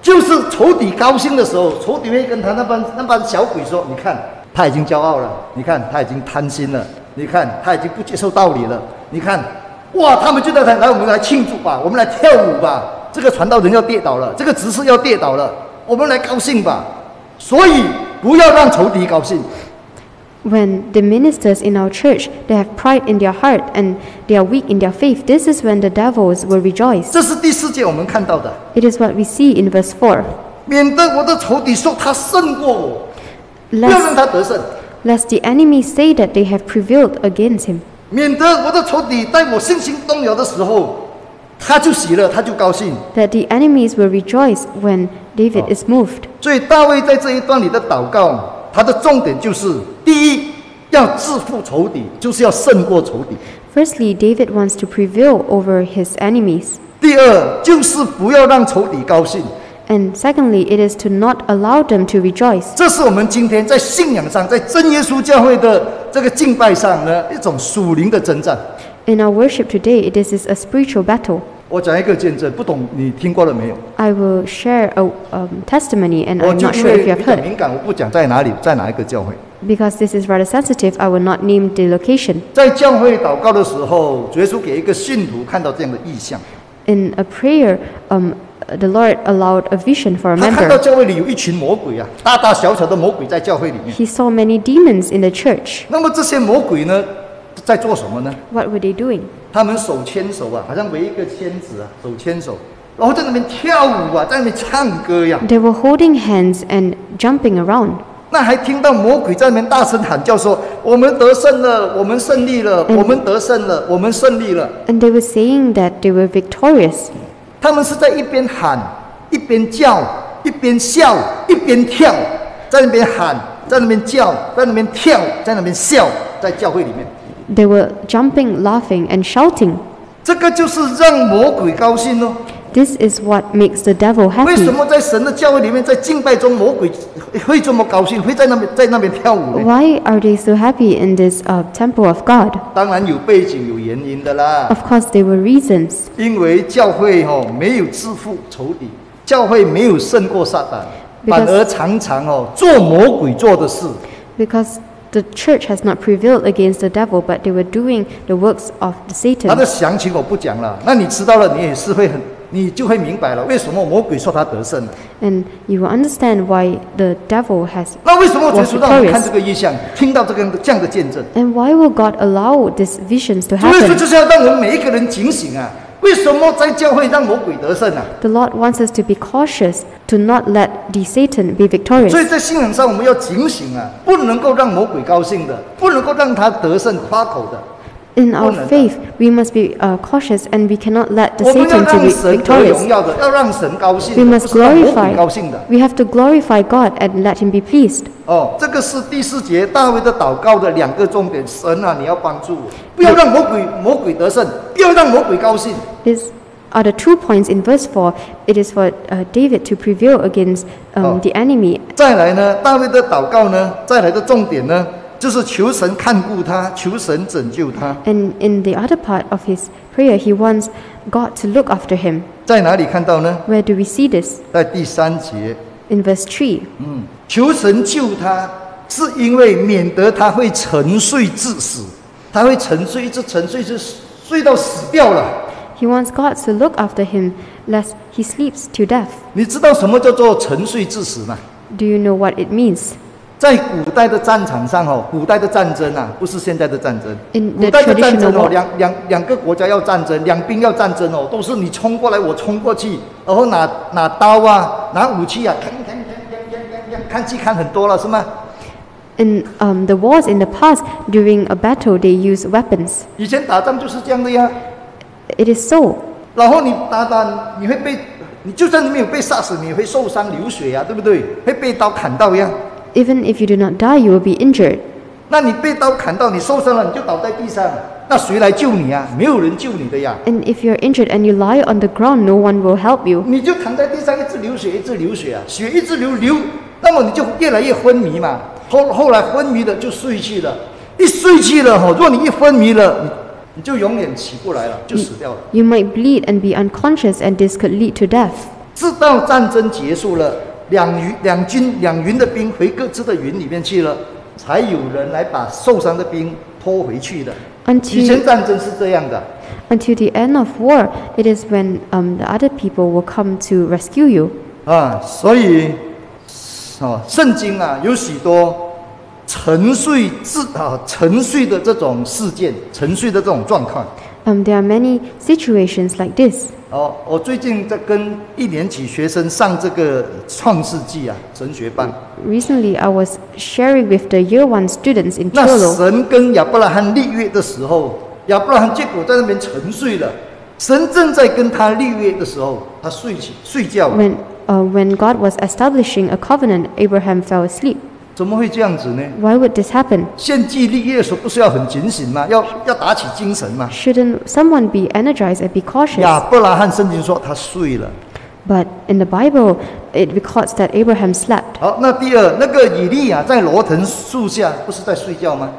Speaker 1: 就是仇敌高兴的时候，仇敌会跟他那帮那帮小鬼说：“你看，他已经骄傲了，你看他已经贪心了，你看他已经不接受道理了，你看，哇，他们就在来，我们来庆祝吧，我们来跳舞吧。这个传道人要跌倒了，这个执事要跌倒了，我们来高兴吧。所以不要让仇敌高兴。”
Speaker 2: When the ministers in our church, they have pride in their heart and they are weak in their faith, this is when the devils will rejoice.
Speaker 1: 这是第四节我们看到的。
Speaker 2: It is what we see in verse four.
Speaker 1: 免得我的仇敌说他胜过我，不要让
Speaker 2: Lest,
Speaker 1: 他得胜。
Speaker 2: lest the enemy say that they have prevailed against him.
Speaker 1: 免得我的仇敌在我信心动摇的时候，他就喜乐，他就高兴。
Speaker 2: That the enemies will rejoice when David is moved.
Speaker 1: 所以大卫在这一段里的祷告，他的重点就是：第一，要制服仇敌，就是要胜过仇敌；
Speaker 2: Firstly, David wants to prevail over his enemies.
Speaker 1: 第二，就是不要让仇敌高兴。
Speaker 2: And secondly, it is to not allow them to rejoice.
Speaker 1: 这是我们今天在信仰上，在真耶稣教会的这个敬拜上呢，一种属灵的征战。
Speaker 2: In our worship today, this is a spiritual battle.
Speaker 1: 我讲一个见证，不懂你听过了没有？
Speaker 2: I will share a um, testimony, and
Speaker 1: 我
Speaker 2: I'm
Speaker 1: 就
Speaker 2: not
Speaker 1: 因
Speaker 2: sure if
Speaker 1: 为
Speaker 2: you
Speaker 1: 比
Speaker 2: have
Speaker 1: 较
Speaker 2: heard.
Speaker 1: 敏感，我不讲在哪里，在哪一个教会。
Speaker 2: Because this is rather sensitive, I will not name the location.
Speaker 1: 在教会祷告的时候，主耶稣给一个信徒看到这样的意象，
Speaker 2: In a prayer, um, the Lord allowed a vision for a
Speaker 1: 他看到
Speaker 2: member.
Speaker 1: 教会里有一群魔鬼啊，大大小小的魔鬼在教会里面。
Speaker 2: He saw many demons in the church.
Speaker 1: 那么这些魔鬼呢，在做什么呢？
Speaker 2: What were they doing?
Speaker 1: 他们手牵手啊，好像围一个圈子啊，手牵手，然后在那边跳舞啊，在那边唱歌呀、
Speaker 2: They were holding hands and jumping around.
Speaker 1: 那还听到魔鬼在那边大声喊叫说：“我们得胜了，我们胜利了，我们得胜了，我们胜利了。”
Speaker 2: And they were saying that they were victorious.
Speaker 1: 他们是在一边喊，一边叫，一边笑，一边跳，在那边喊，在那边叫，在那边跳，在那边笑，在教会里面。
Speaker 2: They were jumping, laughing, and shouting.
Speaker 1: 这个就是让魔鬼高兴哦。
Speaker 2: This is what makes the devil
Speaker 1: 为什
Speaker 2: happy.
Speaker 1: 么在神的教会里面，在敬拜中，魔鬼会这么高兴，会在那边在那边跳舞呢？
Speaker 2: Why are they so happy in this uh, temple of God?
Speaker 1: 当然有背景有原因的啦。
Speaker 2: Of course, there were reasons.
Speaker 1: 因为教会哦没有制服仇敌，教会没有胜过撒旦，
Speaker 2: Because-
Speaker 1: 反而常常哦做魔鬼做的事。
Speaker 2: Because the church has not prevailed against the devil, but they were doing the works of the
Speaker 1: 他的
Speaker 2: Satan.
Speaker 1: 详情我不讲了，那你知道了，你也是会很，你就会明白了为什么魔鬼说他得胜了。
Speaker 2: And you will understand why the devil has.
Speaker 1: 那为什么主耶稣让我们
Speaker 2: victorious.
Speaker 1: 看这个意象，听到这个这样的见证？
Speaker 2: And why will God allow these visions to
Speaker 1: 主耶稣
Speaker 2: happen?
Speaker 1: 就是要让我们每一个人警醒啊！为什么在教会让魔鬼得胜啊？
Speaker 2: The Lord wants us to be cautious to not let the Satan be
Speaker 1: 所以
Speaker 2: victorious.
Speaker 1: 在信仰上我们要警醒啊，不能够让魔鬼高兴的，不能够让他得胜夸口的。
Speaker 2: In our
Speaker 1: 不能的。
Speaker 2: faith, we must be uh, cautious, and we cannot let the
Speaker 1: 我们要
Speaker 2: Satan to
Speaker 1: 让
Speaker 2: be
Speaker 1: 神得荣
Speaker 2: victorious.
Speaker 1: 耀的，要让神高兴
Speaker 2: We
Speaker 1: 的，
Speaker 2: must
Speaker 1: 不是让魔鬼
Speaker 2: glorify.
Speaker 1: 高兴的。
Speaker 2: We have to glorify God and let Him be pleased.
Speaker 1: 哦，这个是第四节大卫的祷告的两个重点。神啊，你要帮助我，不要让魔鬼魔鬼得胜，不要让魔鬼高兴。
Speaker 2: These are the two points in verse four. It is for uh, David to prevail against um,
Speaker 1: Oh.
Speaker 2: the enemy.
Speaker 1: 再来呢，大卫的祷告呢，再来的重点呢，就是求神看顾他，求神拯救他。
Speaker 2: And in the other part of his prayer, he wants God to look after him.
Speaker 1: 在哪里看到呢？
Speaker 2: Where do we see this?
Speaker 1: 在第三节，
Speaker 2: In verse three.
Speaker 1: 嗯，求神救他，是因为免得他会沉睡致死，他会沉睡，一直沉睡，就睡到死掉了。
Speaker 2: He wants God to look after him, lest he sleeps to death.
Speaker 1: 你知道什么叫做沉睡致死吗？
Speaker 2: Do you know what it means?
Speaker 1: 在古代的战场上哦，古代的战争啊，不是现在的战争。
Speaker 2: In
Speaker 1: 古
Speaker 2: the
Speaker 1: 代的战争
Speaker 2: traditional
Speaker 1: 哦，
Speaker 2: war,
Speaker 1: 两两两个国家要战争，两兵要战争哦，都是你冲过来，我冲过去，然后拿拿刀啊，拿武器啊，看看看看看看，看戏看很多了是吗？
Speaker 2: in um, the wars in the past, during a battle, they use weapons.
Speaker 1: 以前打仗就是这样的呀。
Speaker 2: It is so.
Speaker 1: 然后你打打，你会被，你就算你没有被杀死，你也会受伤流血呀、对不对？会被刀砍到呀。
Speaker 2: Even if you do not die, you will be injured.
Speaker 1: 那你被刀砍到，你受伤了，你就倒在地上，那谁来救你啊？没有人救你的呀。
Speaker 2: And if you're injured and you lie on the ground, no one will help you.
Speaker 1: 你就躺在地上，一直流血，一直流血啊，血一直流流，那么你就越来越昏迷嘛。后后来昏迷了就睡去了，一睡去了哈，如果你一昏迷了，你你就永远起不来了，就死掉了。
Speaker 2: You might bleed and be unconscious, and this could lead to death.
Speaker 1: 直到战争结束了，两云两军两云的兵回各自的云里面去了，才有人来把受伤的兵拖回去的。以前
Speaker 2: Until,
Speaker 1: 战争是这样的。
Speaker 2: until the end of war, it is when um, the other people will come to rescue you.
Speaker 1: 啊，所以，哦，圣经啊有许多沉睡自啊沉睡的这种事件，沉睡的这种状况。
Speaker 2: Um, there are many situations like this.
Speaker 1: 哦，我最近在跟一年级学生上这个创世纪啊神学班。
Speaker 2: Recently, I was sharing with the year one students in
Speaker 1: 那
Speaker 2: Cholo.
Speaker 1: 神跟亚伯拉罕立约的时候，亚伯拉罕结果在那边沉睡了。神正在跟他立约的时候，他睡起睡觉了。
Speaker 2: When, uh, when God was establishing a covenant, Abraham fell asleep.
Speaker 1: 怎么会这样子呢？
Speaker 2: Why would this happen?
Speaker 1: 献祭立业的时候不是要很警醒吗？要要打起精神吗？
Speaker 2: Shouldn't someone be energized and be
Speaker 1: 亚
Speaker 2: cautious?
Speaker 1: 伯拉罕圣经说他睡了。
Speaker 2: But in the Bible, it records that Abraham slept.
Speaker 1: 好，那第二，那个以利亚在罗藤树下不是在睡觉吗？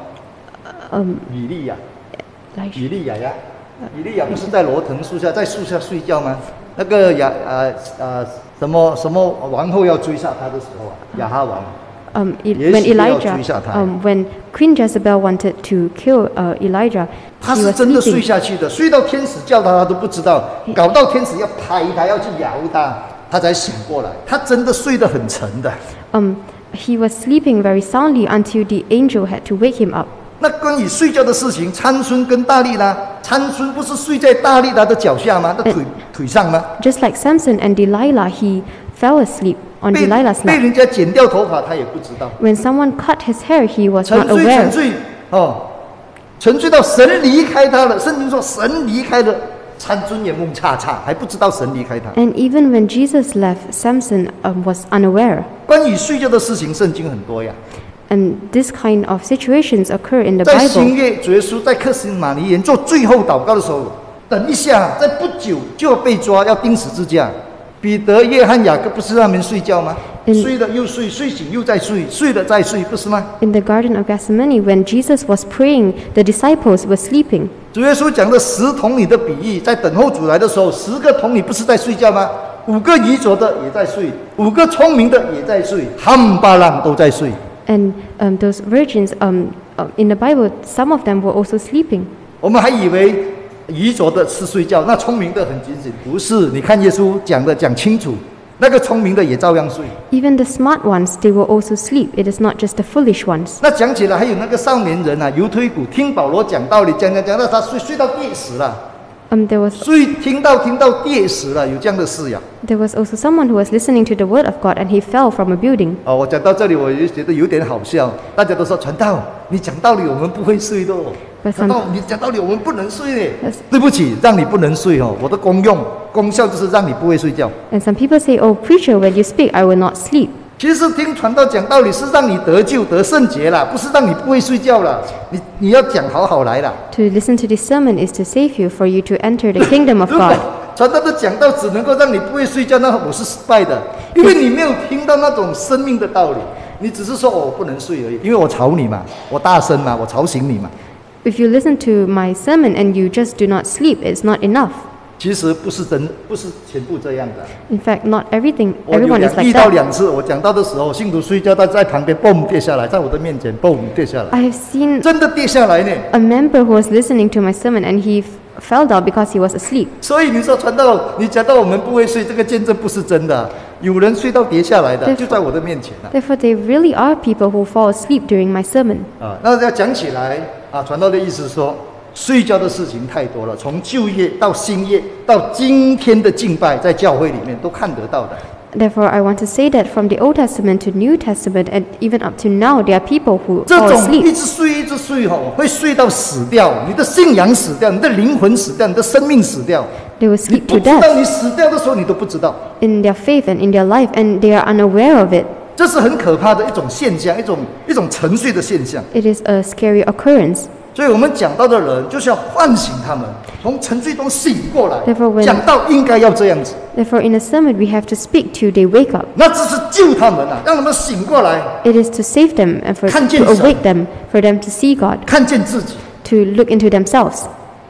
Speaker 2: Um,
Speaker 1: 以利亚，
Speaker 2: like,
Speaker 1: 以利亚呀，以利亚不是在罗藤树下，在树下睡觉吗？那个亚呃呃什么什么王后要追杀他的时候啊，亚哈王。
Speaker 2: um, E-
Speaker 1: 也
Speaker 2: when
Speaker 1: 许要
Speaker 2: Elijah,
Speaker 1: 追杀他。
Speaker 2: um, when Queen Jezebel wanted to kill uh, Elijah,
Speaker 1: 他
Speaker 2: he
Speaker 1: 是
Speaker 2: was
Speaker 1: 真的睡
Speaker 2: sleeping.
Speaker 1: 下去的，睡到天使叫他，他都不知道，搞到天使要拍他，要去摇他，他才醒过来。他真的睡得很沉的。
Speaker 2: Um, he was sleeping very soundly until the angel had to wake him up.
Speaker 1: 那关于睡觉的事情，参孙跟大力拉，参孙不是睡在大力拉的脚下吗？那腿腿上吗？
Speaker 2: Just like Samson and Delilah, he fell asleep on
Speaker 1: 被
Speaker 2: Delilah's
Speaker 1: 被
Speaker 2: lap.
Speaker 1: 人家剪掉头发，他也不知道。
Speaker 2: When someone cut his hair, he was
Speaker 1: 沉
Speaker 2: not
Speaker 1: 睡沉
Speaker 2: aware.
Speaker 1: 睡哦，沉睡到神离开他了。圣经说神离开了，参孙也蒙叉叉，还不知道神离开他。
Speaker 2: And even when Jesus left, Samson um, was unaware.
Speaker 1: 关于睡觉的事情，圣经很多呀。
Speaker 2: And this kind of situations occur in the
Speaker 1: 在新
Speaker 2: Bible.
Speaker 1: 约主耶稣在克西马尼园做最后祷告的时候，等一下，在不久就要被抓，要钉十字架。彼得、约翰、雅各不是在那边睡觉吗？
Speaker 2: 嗯
Speaker 1: 睡了又睡，睡醒又再睡，睡了再睡，不是吗？
Speaker 2: In the Garden of Gethsemane, when Jesus was praying, the disciples were sleeping.
Speaker 1: 主耶稣讲的十童女的比喻，在等候主来的时候，十个童女不是在睡觉吗？五个愚拙的也在睡，五个聪明的也在睡，冚唪唥都在睡。
Speaker 2: And um, those virgins, um, uh, in the Bible, some of them were also sleeping.
Speaker 1: 我们还以为愚拙的是睡觉，那聪明的很警醒，不是？你看耶稣讲的讲清楚，那个聪明的也照样睡。
Speaker 2: Even the smart ones, they will also sleep. It is not just the foolish ones.
Speaker 1: 那讲起来还有那个少年人啊，油推骨，听保罗讲道理，讲讲讲到他睡睡到跌死了，
Speaker 2: Um, there was
Speaker 1: 睡听到听到跌死了，有这样的事呀、
Speaker 2: there was also someone who was listening to the word of God, and he fell from a building.
Speaker 1: 哦，我讲到这里，我就觉得有点好笑。大家都说传道，你讲道理我们不会睡的、哦。
Speaker 2: But
Speaker 1: 传
Speaker 2: some,
Speaker 1: 道，你讲道理我们不能睡的
Speaker 2: Yes.。
Speaker 1: 对不起，让你不能睡哦。我的功用功效就是让你不会睡觉。
Speaker 2: and some people say, "Oh, preacher, when you speak, I will not sleep."
Speaker 1: 其实听传道讲道理是让你得救得圣洁啦，不是让你不会睡觉啦。你你要讲好好来啦。
Speaker 2: To listen to this sermon is to save you, for you to enter the kingdom of
Speaker 1: 如果
Speaker 2: God.
Speaker 1: 传道的讲道只能够让你不会睡觉，那我是失败的，因为你没有听到那种生命的道理，你只是说哦我不能睡而已，因为我吵你嘛，我大声嘛，我吵醒你嘛。
Speaker 2: If you listen to my sermon and you just do not sleep, it's not enough.
Speaker 1: 其实不是真，不是全部这样的。
Speaker 2: In fact, not everything,
Speaker 1: 我有
Speaker 2: everyone is
Speaker 1: 两
Speaker 2: like
Speaker 1: 遇到
Speaker 2: that.
Speaker 1: 两次，我讲到的时候，信徒睡觉，他在旁边嘣跌下来，在我的面前嘣跌下来，
Speaker 2: I have seen
Speaker 1: 真的跌下来呢。
Speaker 2: a member who was listening to my sermon and he f- fell down because he was asleep.
Speaker 1: 所以你说传道，你讲到我们不会睡，这个见证不是真的。有人睡到跌下来的，
Speaker 2: 对
Speaker 1: 就在我的面前啊。
Speaker 2: Therefore, there really are people who fall asleep during my sermon.
Speaker 1: 啊，那要讲起来啊，传道的意思是说，睡觉的事情太多了，从旧约到新约到今天的敬拜，在教会里面都看得到的。
Speaker 2: Therefore, I want to say that from the Old Testament to New Testament and even up to now, there are people who
Speaker 1: 这
Speaker 2: fall
Speaker 1: 种一
Speaker 2: asleep.
Speaker 1: 直睡一直睡吼，会睡到死掉，你的信仰死掉，你的灵魂死掉，你的生命死掉。
Speaker 2: They will
Speaker 1: 你
Speaker 2: sleep
Speaker 1: 不
Speaker 2: to
Speaker 1: 知道
Speaker 2: death
Speaker 1: 你死掉的时候，你都不知道，
Speaker 2: in their faith and in their life, and they are unaware of it.
Speaker 1: 这是很可怕的一种现象，一种一种沉睡的现象。
Speaker 2: It is a scary occurrence.
Speaker 1: 所以我们讲到的人，就是要唤醒他们，从沉睡中醒过来
Speaker 2: Therefore, when-。
Speaker 1: 讲到应该要这样子，
Speaker 2: Therefore, in a sermon, we have to speak to they wake up.
Speaker 1: 那只是救他们啊，让他们醒过来，
Speaker 2: It is to save them and for
Speaker 1: 看见
Speaker 2: to
Speaker 1: 神。
Speaker 2: awake them, for them to see God,
Speaker 1: 看见自己。
Speaker 2: to look into themselves.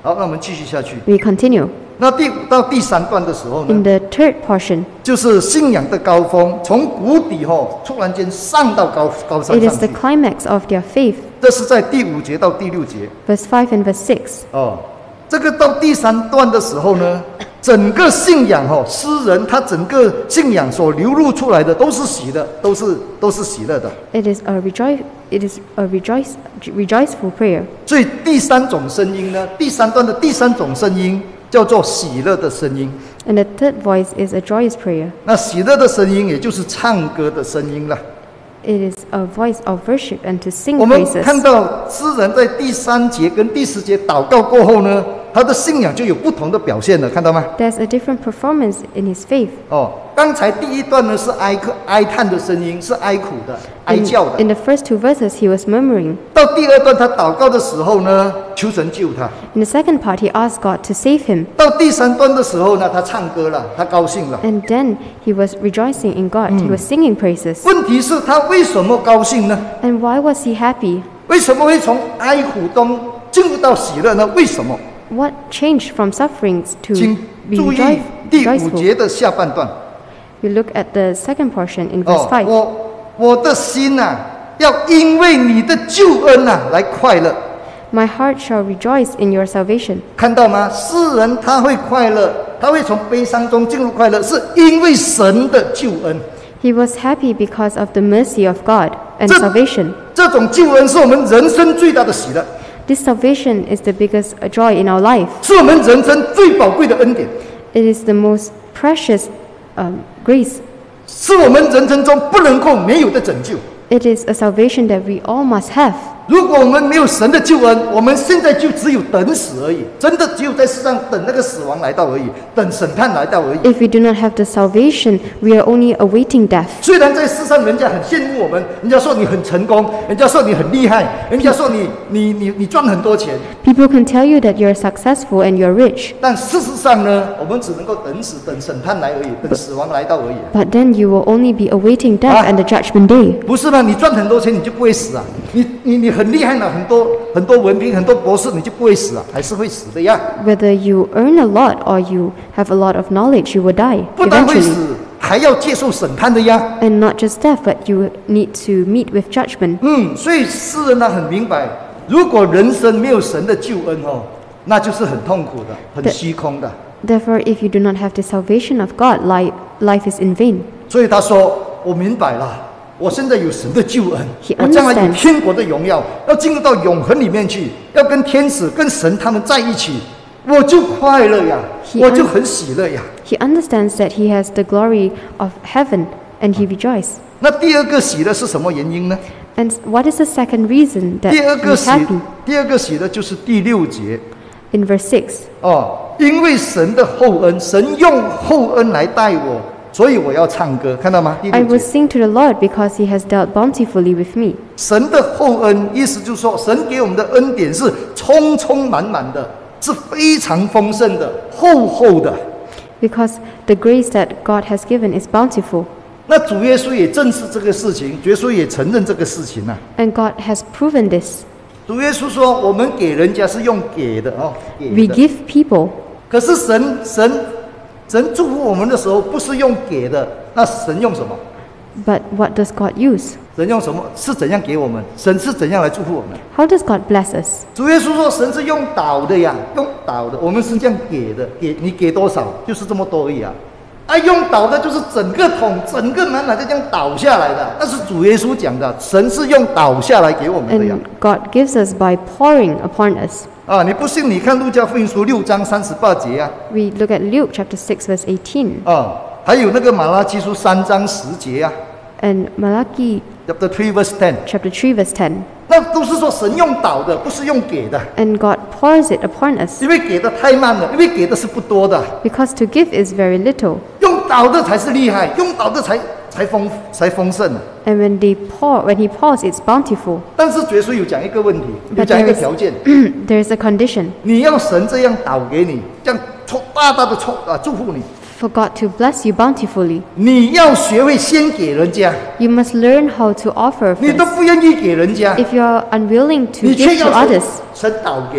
Speaker 1: 好，那我们继续下去。
Speaker 2: We continue.
Speaker 1: 那第五到第三段的时候
Speaker 2: In
Speaker 1: 呢，
Speaker 2: the third portion,
Speaker 1: 就是信仰的高峰，从谷底吼突然间上到高高山
Speaker 2: it
Speaker 1: 上
Speaker 2: is the
Speaker 1: 去。
Speaker 2: climax of their faith.
Speaker 1: 这是在第五节到第六节
Speaker 2: Verse five and verse six.
Speaker 1: 哦。这个到第三段的时候呢，整个信仰吼，诗人他整个信仰所流露出来的都是喜的，都是都是喜乐的。
Speaker 2: It is a rejoice. It is a rejoice, rejoiceful prayer.
Speaker 1: 所以第三种声音呢，第三段的第三种声音叫做喜乐的声音。
Speaker 2: And the third voice is a joyous prayer.
Speaker 1: 那喜乐的声音，也就是唱歌的声音了。
Speaker 2: It is a voice of worship and to sing
Speaker 1: 我们
Speaker 2: praises.
Speaker 1: 看到诗人在第三节跟第十节祷告过后呢，他的信仰就有不同的表现了，看到吗？
Speaker 2: There's a different performance in his faith.
Speaker 1: 哦，刚才第一段呢是哀哭哀叹的声音，是哀苦的、哀
Speaker 2: In,
Speaker 1: 叫
Speaker 2: in
Speaker 1: 的。
Speaker 2: the first two verses, he was murmuring.
Speaker 1: 到第二段他祷告的时候呢，求神救他。
Speaker 2: In the second part, he asked God to save him.
Speaker 1: 到第三段的时候呢，他唱歌了，他高兴了。
Speaker 2: And then he was rejoicing in God. He was singing praises.
Speaker 1: 问题是，他为什么高兴呢？
Speaker 2: And why was he happy?
Speaker 1: 为什么会从哀苦中进入到喜乐呢？为什么？
Speaker 2: What changed from sufferings to
Speaker 1: 请
Speaker 2: be
Speaker 1: 注意
Speaker 2: rejoice,
Speaker 1: 第五
Speaker 2: joyful?
Speaker 1: 节的下半段。
Speaker 2: We look at the second portion in verse
Speaker 1: 哦，
Speaker 2: five.
Speaker 1: 我我的心呐、啊，要因为你的救恩呐、啊、来快乐。
Speaker 2: My heart shall rejoice in your salvation.
Speaker 1: 看到吗？诗人他会快乐，他会从悲伤中进入快乐，是因为神的救恩。
Speaker 2: He was happy because of the mercy of God and
Speaker 1: 这
Speaker 2: salvation.
Speaker 1: 这种救恩是我们人生最大的喜乐，
Speaker 2: This salvation is the biggest uh, joy in our life.
Speaker 1: 是我们人生最宝贵的恩典，
Speaker 2: It is the most precious um, grace.
Speaker 1: 是我们人生中不能够没有的拯救。
Speaker 2: It is a salvation that we all must have.
Speaker 1: 如果我们没有神的救恩，我们现在就只有等死而已，真的只有在世上等那个死亡来到而已，等审判来到而已。
Speaker 2: If we do not have the salvation, we are only awaiting death.
Speaker 1: 虽然在世上人家很羡慕我们，人家说你很成功，人家说你很厉害，人家说你你你你赚很多钱，
Speaker 2: People can tell you that you're successful and you're rich,
Speaker 1: 但事实上呢，我们只能够等死，等审判来而已，等死亡来到而已。
Speaker 2: but then you will only be awaiting death and the judgment day.
Speaker 1: 不是吗？你赚很多钱你就不会死啊？你你你很厉害呢，很多很多文凭，很多博士，你就不会死啊？还是会死的呀？
Speaker 2: Whether you earn a lot or you have a lot of knowledge, you will die
Speaker 1: 不但会
Speaker 2: eventually.
Speaker 1: 死，还要接受审判的呀。
Speaker 2: And not just death, but you need to meet with judgment.
Speaker 1: 嗯，所以诗人呢很明白，如果人生没有神的救恩哦，那就是很痛苦的，很虚空的。
Speaker 2: Therefore, if you do not have the salvation of God, life, life is in vain.
Speaker 1: 所以他说：“我明白了，我现在有神的救恩，
Speaker 2: He
Speaker 1: 我将来有
Speaker 2: understands.
Speaker 1: 天国的荣耀，要进入到永恒里面去，要跟天使、跟神他们在一起，我就快乐呀，
Speaker 2: He
Speaker 1: 我就很喜乐呀。
Speaker 2: He understands that he has the glory of heaven and he rejoices.
Speaker 1: 那第二个喜乐是什么原因呢？
Speaker 2: And what is the second reason that
Speaker 1: 第二
Speaker 2: he
Speaker 1: 个
Speaker 2: is
Speaker 1: 喜
Speaker 2: happy?
Speaker 1: 第二个喜乐就是第六节
Speaker 2: In verse six,
Speaker 1: 哦，因为神的厚恩，神用厚恩来待我，所以我要唱歌，看到吗？第
Speaker 2: I
Speaker 1: 六
Speaker 2: will
Speaker 1: 节，
Speaker 2: sing to the Lord because he has dealt bountifully with me.
Speaker 1: 神的厚恩，意思就是说，神给我们的恩典是充充满满的，是非常丰盛的，厚厚的。
Speaker 2: Because the grace that God has given is bountiful.
Speaker 1: 那主耶稣也正视这个事情，耶稣也承认这个事情啊。
Speaker 2: And God has proven this.
Speaker 1: 主耶稣说，我们给人家是用给的哦，给
Speaker 2: We
Speaker 1: 的。
Speaker 2: give people,
Speaker 1: 可是神神神祝福我们的时候，不是用给的，那神用什么？
Speaker 2: but what does God use?
Speaker 1: 神用什么？是怎样给我们？神是怎样来祝福我们？
Speaker 2: How does God bless us?
Speaker 1: 主耶稣说，神是用倒的呀，用倒的，我们是这样给的，给你给多少，就是这么多而已啊。啊，用倒的就是整个桶，整个满满就这样倒下来的，那是主耶稣讲的，神是用倒下来给我们的呀。
Speaker 2: And God gives us by pouring upon us.
Speaker 1: 啊，你不信？你看路加福音书六章三十八节啊，
Speaker 2: We look at Luke chapter six, verse eighteen,
Speaker 1: 啊，还有那个马拉基书三章十节啊
Speaker 2: and Malachi
Speaker 1: ，chapter three verse ten，
Speaker 2: chapter three, verse ten.
Speaker 1: 那都是说神用倒的，不是用给的，
Speaker 2: And God pours it upon us
Speaker 1: 因为给的太慢了，因为给的是不多的，
Speaker 2: because to give is very little.
Speaker 1: 用倒的才是厉害，用倒的才才丰才丰盛啊。
Speaker 2: And when they pour, when He pours, it's bountiful.
Speaker 1: 但是耶稣有讲一个问题，有
Speaker 2: But
Speaker 1: 讲一
Speaker 2: there
Speaker 1: 个
Speaker 2: is,
Speaker 1: 条件，
Speaker 2: there is a condition
Speaker 1: 你要神这样倒给你，这样抽大大的抽啊祝福你，
Speaker 2: for God to bless you bountifully.
Speaker 1: 你要学会先给人家，
Speaker 2: You must learn how to offer
Speaker 1: 你都
Speaker 2: first.
Speaker 1: 不愿意给人家，
Speaker 2: If you are unwilling to
Speaker 1: 你却
Speaker 2: give to
Speaker 1: 要神
Speaker 2: others,
Speaker 1: 神倒给你，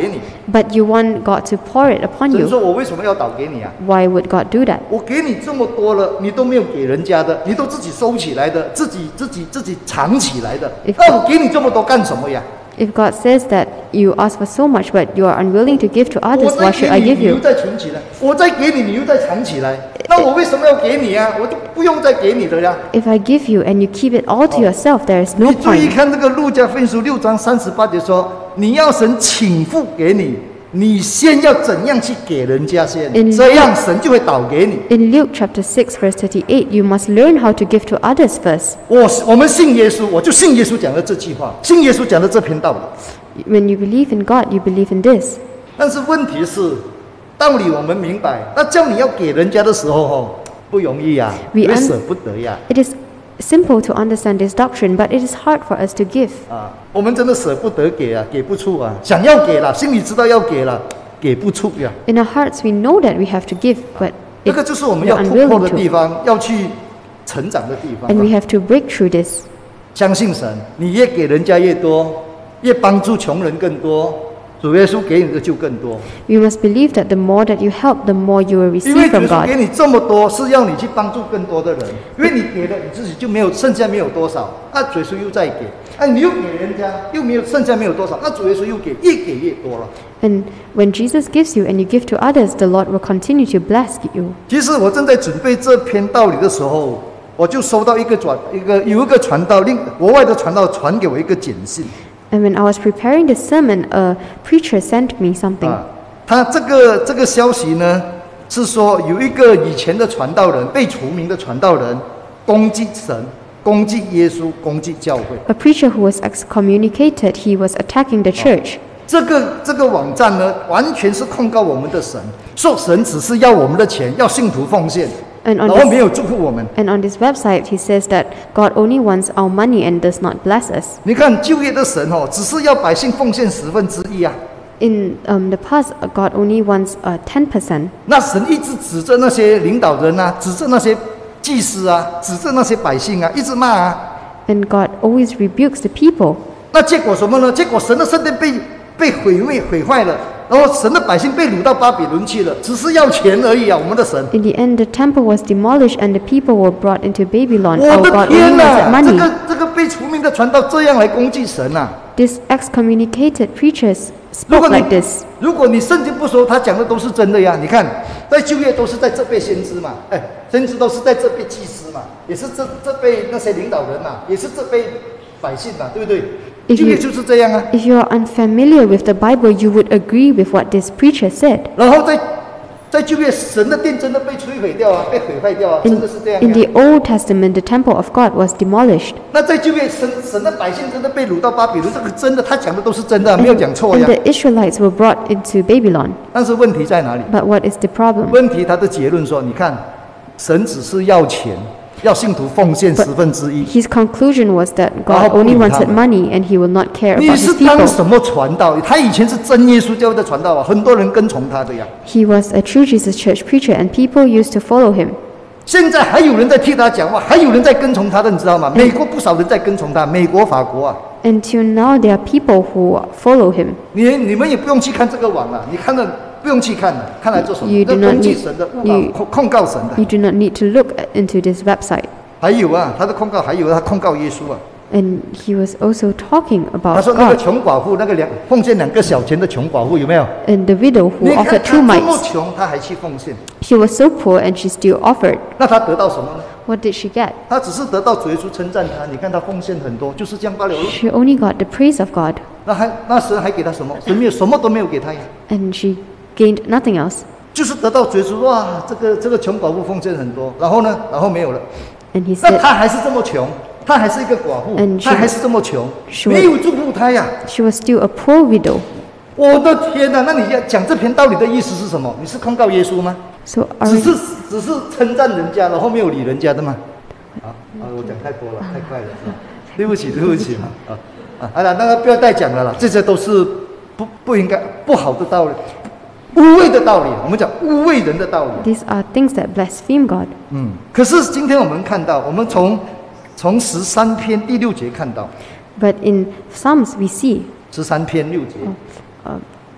Speaker 2: but you want God to pour it upon
Speaker 1: 神
Speaker 2: you.
Speaker 1: 说：“我为什么要倒给你啊？
Speaker 2: Why would God do that?
Speaker 1: 我给你这么多了，你都没有给人家的，你都自己收起来的，自己自己自己藏起来的。
Speaker 2: If-
Speaker 1: 那我给你这么多干什么呀？
Speaker 2: If God says that you ask for so much, but you are unwilling to give to
Speaker 1: 我
Speaker 2: others,
Speaker 1: 再
Speaker 2: why should
Speaker 1: 给
Speaker 2: I
Speaker 1: 你，
Speaker 2: give
Speaker 1: 你又
Speaker 2: you?
Speaker 1: 再存起来；我再给你，你又再藏起来。那我为什么要给你啊？我就不用再给你的呀。”
Speaker 2: If I give you and you keep it all to yourself, there is no
Speaker 1: 你注意
Speaker 2: point.
Speaker 1: 看这个路加福音书六章三十八节说：“你要神倾覆给你，你先要怎样去给人家先，
Speaker 2: In
Speaker 1: 这样神就会倒给你。”
Speaker 2: In Luke chapter six, verse thirty-eight, you must learn how to give to others first.
Speaker 1: 我我们信耶稣，我就信耶稣讲的这句话，信耶稣讲的这篇道理。
Speaker 2: When you believe in God, you believe in this.
Speaker 1: 但是问题是，道理我们明白，那叫你要给人家的时候哦，不容易呀、
Speaker 2: We
Speaker 1: 因为
Speaker 2: un-
Speaker 1: 舍不得呀。
Speaker 2: It is simple to understand this doctrine, but it is hard for us to give.
Speaker 1: 啊，我们真的舍不得给啊，给不出啊，想要给了，心里知道要给了，给不出呀。
Speaker 2: In our hearts, we know that we have to give, but
Speaker 1: 这
Speaker 2: it,
Speaker 1: 个就是我们
Speaker 2: we
Speaker 1: 要
Speaker 2: are
Speaker 1: 突破
Speaker 2: unwilling
Speaker 1: 的地
Speaker 2: to.
Speaker 1: 方，要去成长的地方
Speaker 2: And。we have to break through this.
Speaker 1: 相信神，你越给人家越多，越帮助穷人更多，主耶稣给你的就更多。
Speaker 2: We must believe that the more that you help, the more you will
Speaker 1: 因为
Speaker 2: receive
Speaker 1: 主
Speaker 2: from
Speaker 1: 耶稣给
Speaker 2: God.
Speaker 1: 你这么多，是要你去帮助更多的人。因为你给了，你自己就没有，剩下没有多少，那主耶稣又再给，啊，你又给人家，又没有剩下没有多少，那主耶稣又给，越给越多了。
Speaker 2: And when Jesus gives you and you give to others, the Lord will continue to bless you.
Speaker 1: 其实我正在准备这篇道理的时候，我就收到一个转一个有一个传道，另国外的传道传给我一个简讯。
Speaker 2: And when I was preparing the sermon, a preacher sent me something.
Speaker 1: 啊，他这个这个消息呢，是说有一个以前的传道人，被除名的传道人，攻击神、攻击耶稣、攻击教会。
Speaker 2: A preacher who was excommunicated, he was attacking the church.
Speaker 1: 这个这个网站呢，完全是控告我们的神，说神只是要我们的钱，要信徒奉献，
Speaker 2: And
Speaker 1: 然
Speaker 2: on
Speaker 1: 后没
Speaker 2: this,
Speaker 1: 有祝福我们。
Speaker 2: and on this website, he says that God only wants our money and does not bless us.
Speaker 1: 你看旧约的神哦，只是要百姓奉献十分之一啊。
Speaker 2: In um, the past, uh, God only wants uh, ten percent.
Speaker 1: 那神一直指着那些领导人啊，指着那些祭司啊，指着那些百姓啊，一直骂啊。
Speaker 2: And God always rebukes the people.
Speaker 1: 那结果什么呢？结果神的圣殿被被毁灭毁坏了，然后神的百姓被掳到巴比伦去了，只是要钱而已啊！我们的神，
Speaker 2: In the end, the temple was demolished and the people were brought into Babylon.
Speaker 1: 我
Speaker 2: Our
Speaker 1: 的
Speaker 2: God
Speaker 1: 天
Speaker 2: only
Speaker 1: 哪！
Speaker 2: wanted
Speaker 1: 这
Speaker 2: money.
Speaker 1: 个这个被除名的传道这样来攻击神啊！
Speaker 2: These excommunicated preachers
Speaker 1: 如
Speaker 2: spoke
Speaker 1: 果你
Speaker 2: like this.
Speaker 1: 如果你圣经不说，他讲的都是真的呀。你看，在旧约都是在这辈先知嘛，哎，先知都是在这辈祭司嘛，也是这这辈那些领导人嘛，也是这辈百姓嘛，对不对？
Speaker 2: If
Speaker 1: 旧约
Speaker 2: you-
Speaker 1: 就是这样啊。
Speaker 2: If you are unfamiliar with the Bible, you would agree with what this preacher said.
Speaker 1: 然后在在旧约，神的殿真的被摧毁掉啊，被毁坏掉啊，真
Speaker 2: In,
Speaker 1: 的是这样、
Speaker 2: in
Speaker 1: 啊。
Speaker 2: the Old Testament, the temple of God was demolished.
Speaker 1: 那在旧约，神神的百姓真的被掳到巴比伦，这个真的，他讲的都是真的，没有讲错
Speaker 2: And
Speaker 1: 呀。
Speaker 2: the Israelites were brought into Babylon.
Speaker 1: 但是问题在哪里？
Speaker 2: But what is the problem?
Speaker 1: 问题他的结论说，你看，神只是要钱，要信徒奉献十分之一。
Speaker 2: His conclusion was that
Speaker 1: 然后
Speaker 2: God
Speaker 1: 不理
Speaker 2: only
Speaker 1: 他
Speaker 2: wanted
Speaker 1: 们。
Speaker 2: money and he will not care
Speaker 1: 你
Speaker 2: about
Speaker 1: 是
Speaker 2: his
Speaker 1: 当
Speaker 2: people.
Speaker 1: 什么传道？他以前是真耶稣教会的传道啊，很多人跟从他的呀。
Speaker 2: He was a true Jesus church preacher and people used to follow him.
Speaker 1: 现在还有人在替他讲话，还有人在跟从他的，你知道吗？美国不少人在跟从他，美国、法国啊。
Speaker 2: Until now, there are people who follow him.
Speaker 1: 你你们也不用去看这个网了，你看了不用去看了，看来做什么？
Speaker 2: You
Speaker 1: 那
Speaker 2: do not
Speaker 1: 攻击
Speaker 2: need-
Speaker 1: 神的，诬
Speaker 2: you-
Speaker 1: 告控控告神的。
Speaker 2: You do not need to look into this website.
Speaker 1: 还有啊，他的控告还有他控告耶稣啊。
Speaker 2: And he was also talking
Speaker 1: 他
Speaker 2: about
Speaker 1: 说那个
Speaker 2: God
Speaker 1: 穷寡妇，那个两奉献两个小钱的穷寡妇有没有？
Speaker 2: and the widow
Speaker 1: 你
Speaker 2: who
Speaker 1: 看
Speaker 2: offered
Speaker 1: 他
Speaker 2: two
Speaker 1: 这么
Speaker 2: mites.
Speaker 1: 穷，他还去奉献，
Speaker 2: She was so poor and she still offered.
Speaker 1: 那他得到什么呢？
Speaker 2: What did she get?
Speaker 1: 他只是得到主耶稣称赞他，你看他奉献很多，就是这样罢了。
Speaker 2: She only got the praise of God
Speaker 1: 那还那神还给他什么？神没有什么都没有给他呀，
Speaker 2: and she gained nothing else.
Speaker 1: 就是得到主耶稣哇，这个这个穷寡妇奉献很多，然后呢，然后没有了。
Speaker 2: And he
Speaker 1: 那
Speaker 2: said
Speaker 1: 他还是这么穷，他还是一个寡妇
Speaker 2: And，she
Speaker 1: 他还是这么穷，
Speaker 2: she
Speaker 1: 没有祝福他呀。
Speaker 2: she was still a poor widow.
Speaker 1: 我的天哪！那你要讲这篇道理的意思是什么？你是控告耶稣吗？
Speaker 2: So are
Speaker 1: 只
Speaker 2: we,
Speaker 1: 是只是称赞人家，然后没有理人家的吗？啊啊！我讲太多了，太快了，是吧？对不起，对不起啊啊啊！好了，那个不要再讲了啦，这些都是不不应该不好的道理，污秽的道理。我们讲污秽人的道理。
Speaker 2: these are things that blaspheme God.
Speaker 1: 嗯，可是今天我们看到，我们从从十三篇第六节看到，
Speaker 2: But in Psalms we see
Speaker 1: 十三篇六节，
Speaker 2: uh,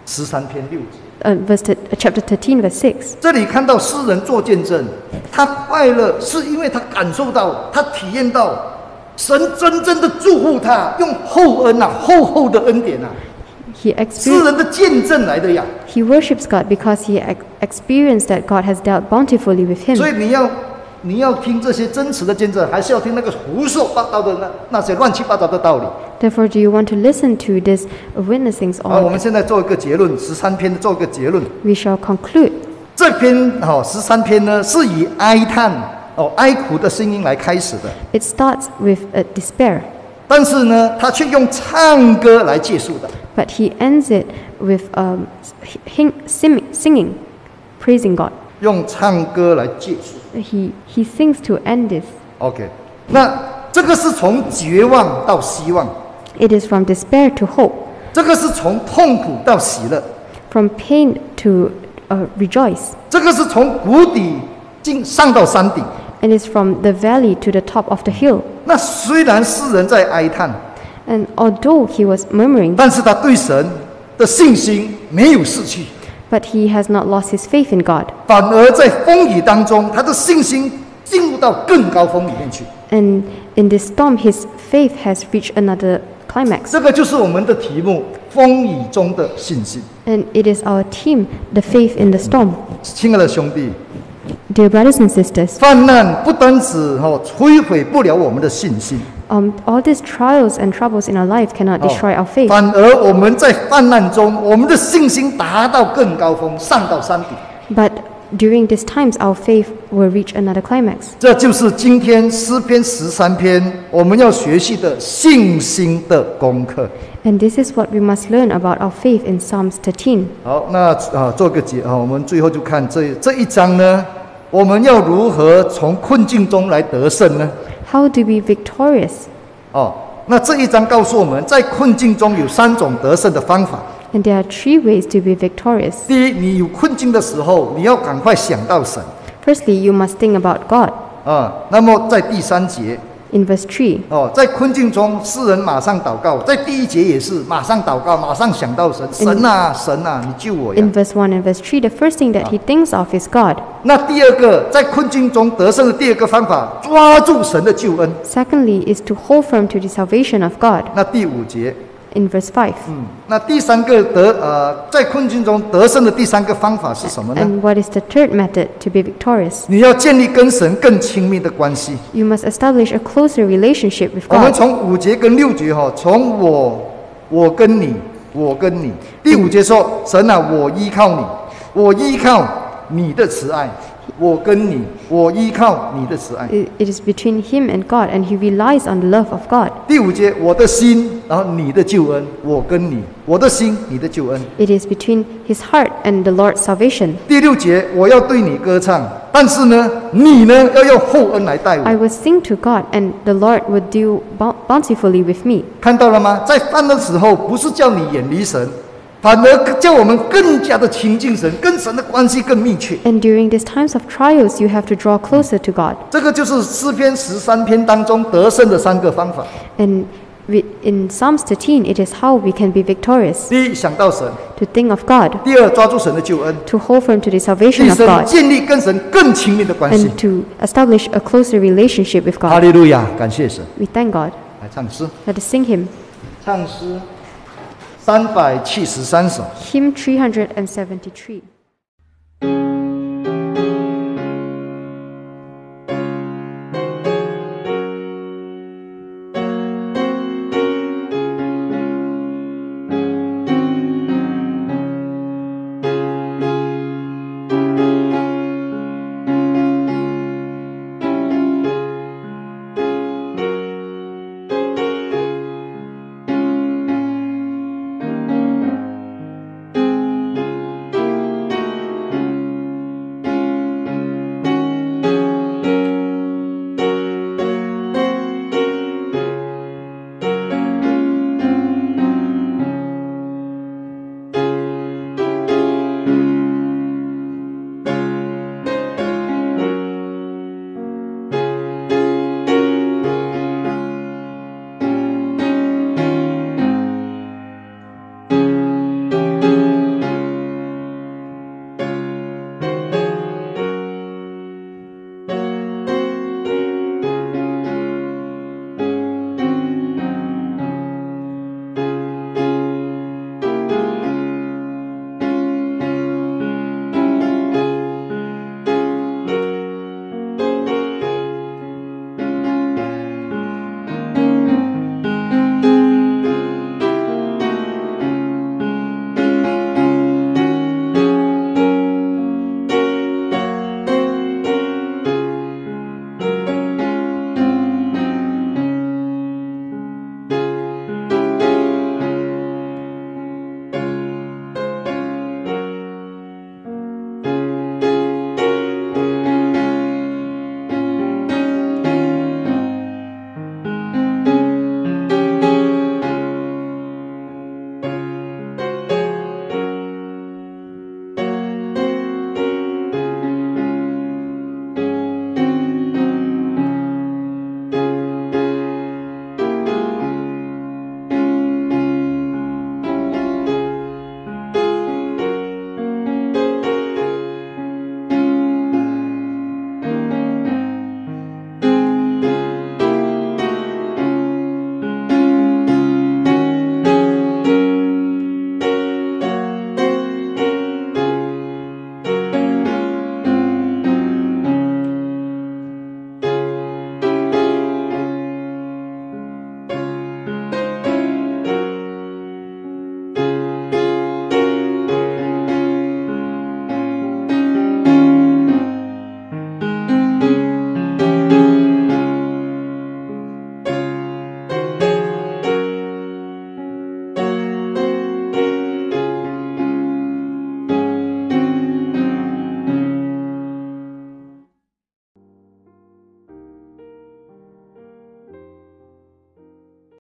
Speaker 1: 十三篇六节。
Speaker 2: Uh, verse th- chapter thirteen, verse six.
Speaker 1: 这里看到诗人做见证，他快乐是因为他感受到，他体验到神真正的祝福他，用厚恩啊，厚厚的恩典啊，
Speaker 2: He
Speaker 1: 诗
Speaker 2: experienced.
Speaker 1: 人的见证来的呀。
Speaker 2: He worships God because he ex- experienced that God has dealt bountifully with
Speaker 1: 所以
Speaker 2: him.
Speaker 1: 你要你要听这些真实的见证，还是要听那个胡说八道的那那些乱七八糟的道理？
Speaker 2: Therefore, do you want to listen to these witnessings
Speaker 1: 好，我
Speaker 2: on?
Speaker 1: 们现在做一个结论，十三篇做一个结论。
Speaker 2: We shall conclude.
Speaker 1: 这篇哦十三篇呢，是以哀叹哦哀哭的声音来开始的，
Speaker 2: It starts with a despair,
Speaker 1: 但是呢，他却用唱歌来结束的。
Speaker 2: but he ends it with um, hing, sing, singing, praising God.
Speaker 1: 用唱歌来结束。
Speaker 2: He, he sings to end this.
Speaker 1: OK， 那这个是从绝望到希望，
Speaker 2: It is from despair to hope,
Speaker 1: 这个是从痛苦到喜乐，
Speaker 2: from pain to uh, rejoice,
Speaker 1: 这个是从谷底进上到山顶。
Speaker 2: and it's from the valley to the top of the hill.
Speaker 1: 那虽然诗人在哀叹，
Speaker 2: And although he was murmuring,
Speaker 1: 但是他对神的信心没有失去，
Speaker 2: but he has not lost his faith in God.
Speaker 1: 反而在风雨当中，他的信心进入到更高峰里面去。
Speaker 2: And in this storm, his faith has reached another climax.
Speaker 1: 这个就是我们的题目：风雨中的信心。
Speaker 2: And it is our theme, the faith in the storm.
Speaker 1: 亲爱的兄弟，
Speaker 2: Dear brothers and sisters,
Speaker 1: 患难不单止哦摧毁不了我们的信心，
Speaker 2: um, all these trials and troubles in our life cannot
Speaker 1: 哦
Speaker 2: destroy our faith.
Speaker 1: 反而我们在患难中，我们的信心达到更高峰，上到山顶。
Speaker 2: But during these times, our faith will reach another climax.
Speaker 1: 这就是今天诗篇十三篇我们要学习的信心的功课。
Speaker 2: And this is what we must learn about our faith in Psalms thirteen.
Speaker 1: 好，那啊做个结啊，我们最后就看这这一章呢，我们要如何从困境中来得胜呢？
Speaker 2: How to be victorious?
Speaker 1: 哦，那这一章告诉我们在困境中有三种得胜的方法。
Speaker 2: And there are three ways to be victorious.
Speaker 1: 第一，你有困境的时候，你要赶快想到神
Speaker 2: Firstly, you must think about God.
Speaker 1: 啊。那么在第三节
Speaker 2: In verse three,
Speaker 1: 哦，在困境中，诗人马上祷告，在第一节也是马上祷告，马上想到神，神啊，神啊，你救我呀！
Speaker 2: in verse one and verse three, the first thing that he thinks of is God.
Speaker 1: 那第二个，在困境中得胜的第二个方法，抓住神的救恩。
Speaker 2: Secondly, is to hold firm to the salvation of God.
Speaker 1: 那第五节，
Speaker 2: In verse five.
Speaker 1: 嗯，那第三个得呃，在困境中得胜的第三个方法是什么呢？
Speaker 2: And what is the third method to be victorious?
Speaker 1: 你要建立跟神更亲密的关系。
Speaker 2: You must establish a closer relationship with
Speaker 1: 我们
Speaker 2: God.
Speaker 1: 从五节跟六节哈，从我我跟你，我跟你。第五节说，神啊，我依靠你，我依靠你的慈爱，我跟你，我依靠你的慈爱。
Speaker 2: It it is between him and God, and he relies on the love of God.
Speaker 1: 第五节，我的心，然后你的救恩，我跟你，我的心，你的救恩。
Speaker 2: It is between his heart and the Lord's salvation.
Speaker 1: 第六节，我要对你歌唱，但是呢，你呢要用厚恩来待
Speaker 2: I
Speaker 1: 我。
Speaker 2: will sing to God, and the Lord will deal bou- bountifully with me.
Speaker 1: 看到了吗？在犯的时候，不是叫你远离神，反而叫我们更加的亲近神，跟神的关系更密切。
Speaker 2: And during these times of trials, you have to draw closer to God.
Speaker 1: 这个就是诗篇十三篇当中得胜的三个方法。
Speaker 2: And we, in Psalms thirteen, it is how we can be victorious.
Speaker 1: 第一，想到神；
Speaker 2: To think of God,
Speaker 1: 第二，抓住神的救恩；
Speaker 2: to hold firm to the
Speaker 1: 第
Speaker 2: salvation of
Speaker 1: 三，
Speaker 2: God,
Speaker 1: 建立跟神更亲密的关系
Speaker 2: and。to establish a closer relationship with
Speaker 1: 哈
Speaker 2: God.
Speaker 1: 利路亚，感谢神。
Speaker 2: We thank God.
Speaker 1: 来唱诗，
Speaker 2: Let us sing him.
Speaker 1: 唱诗三百七十三首。
Speaker 2: Hymn three hundred seventy-three.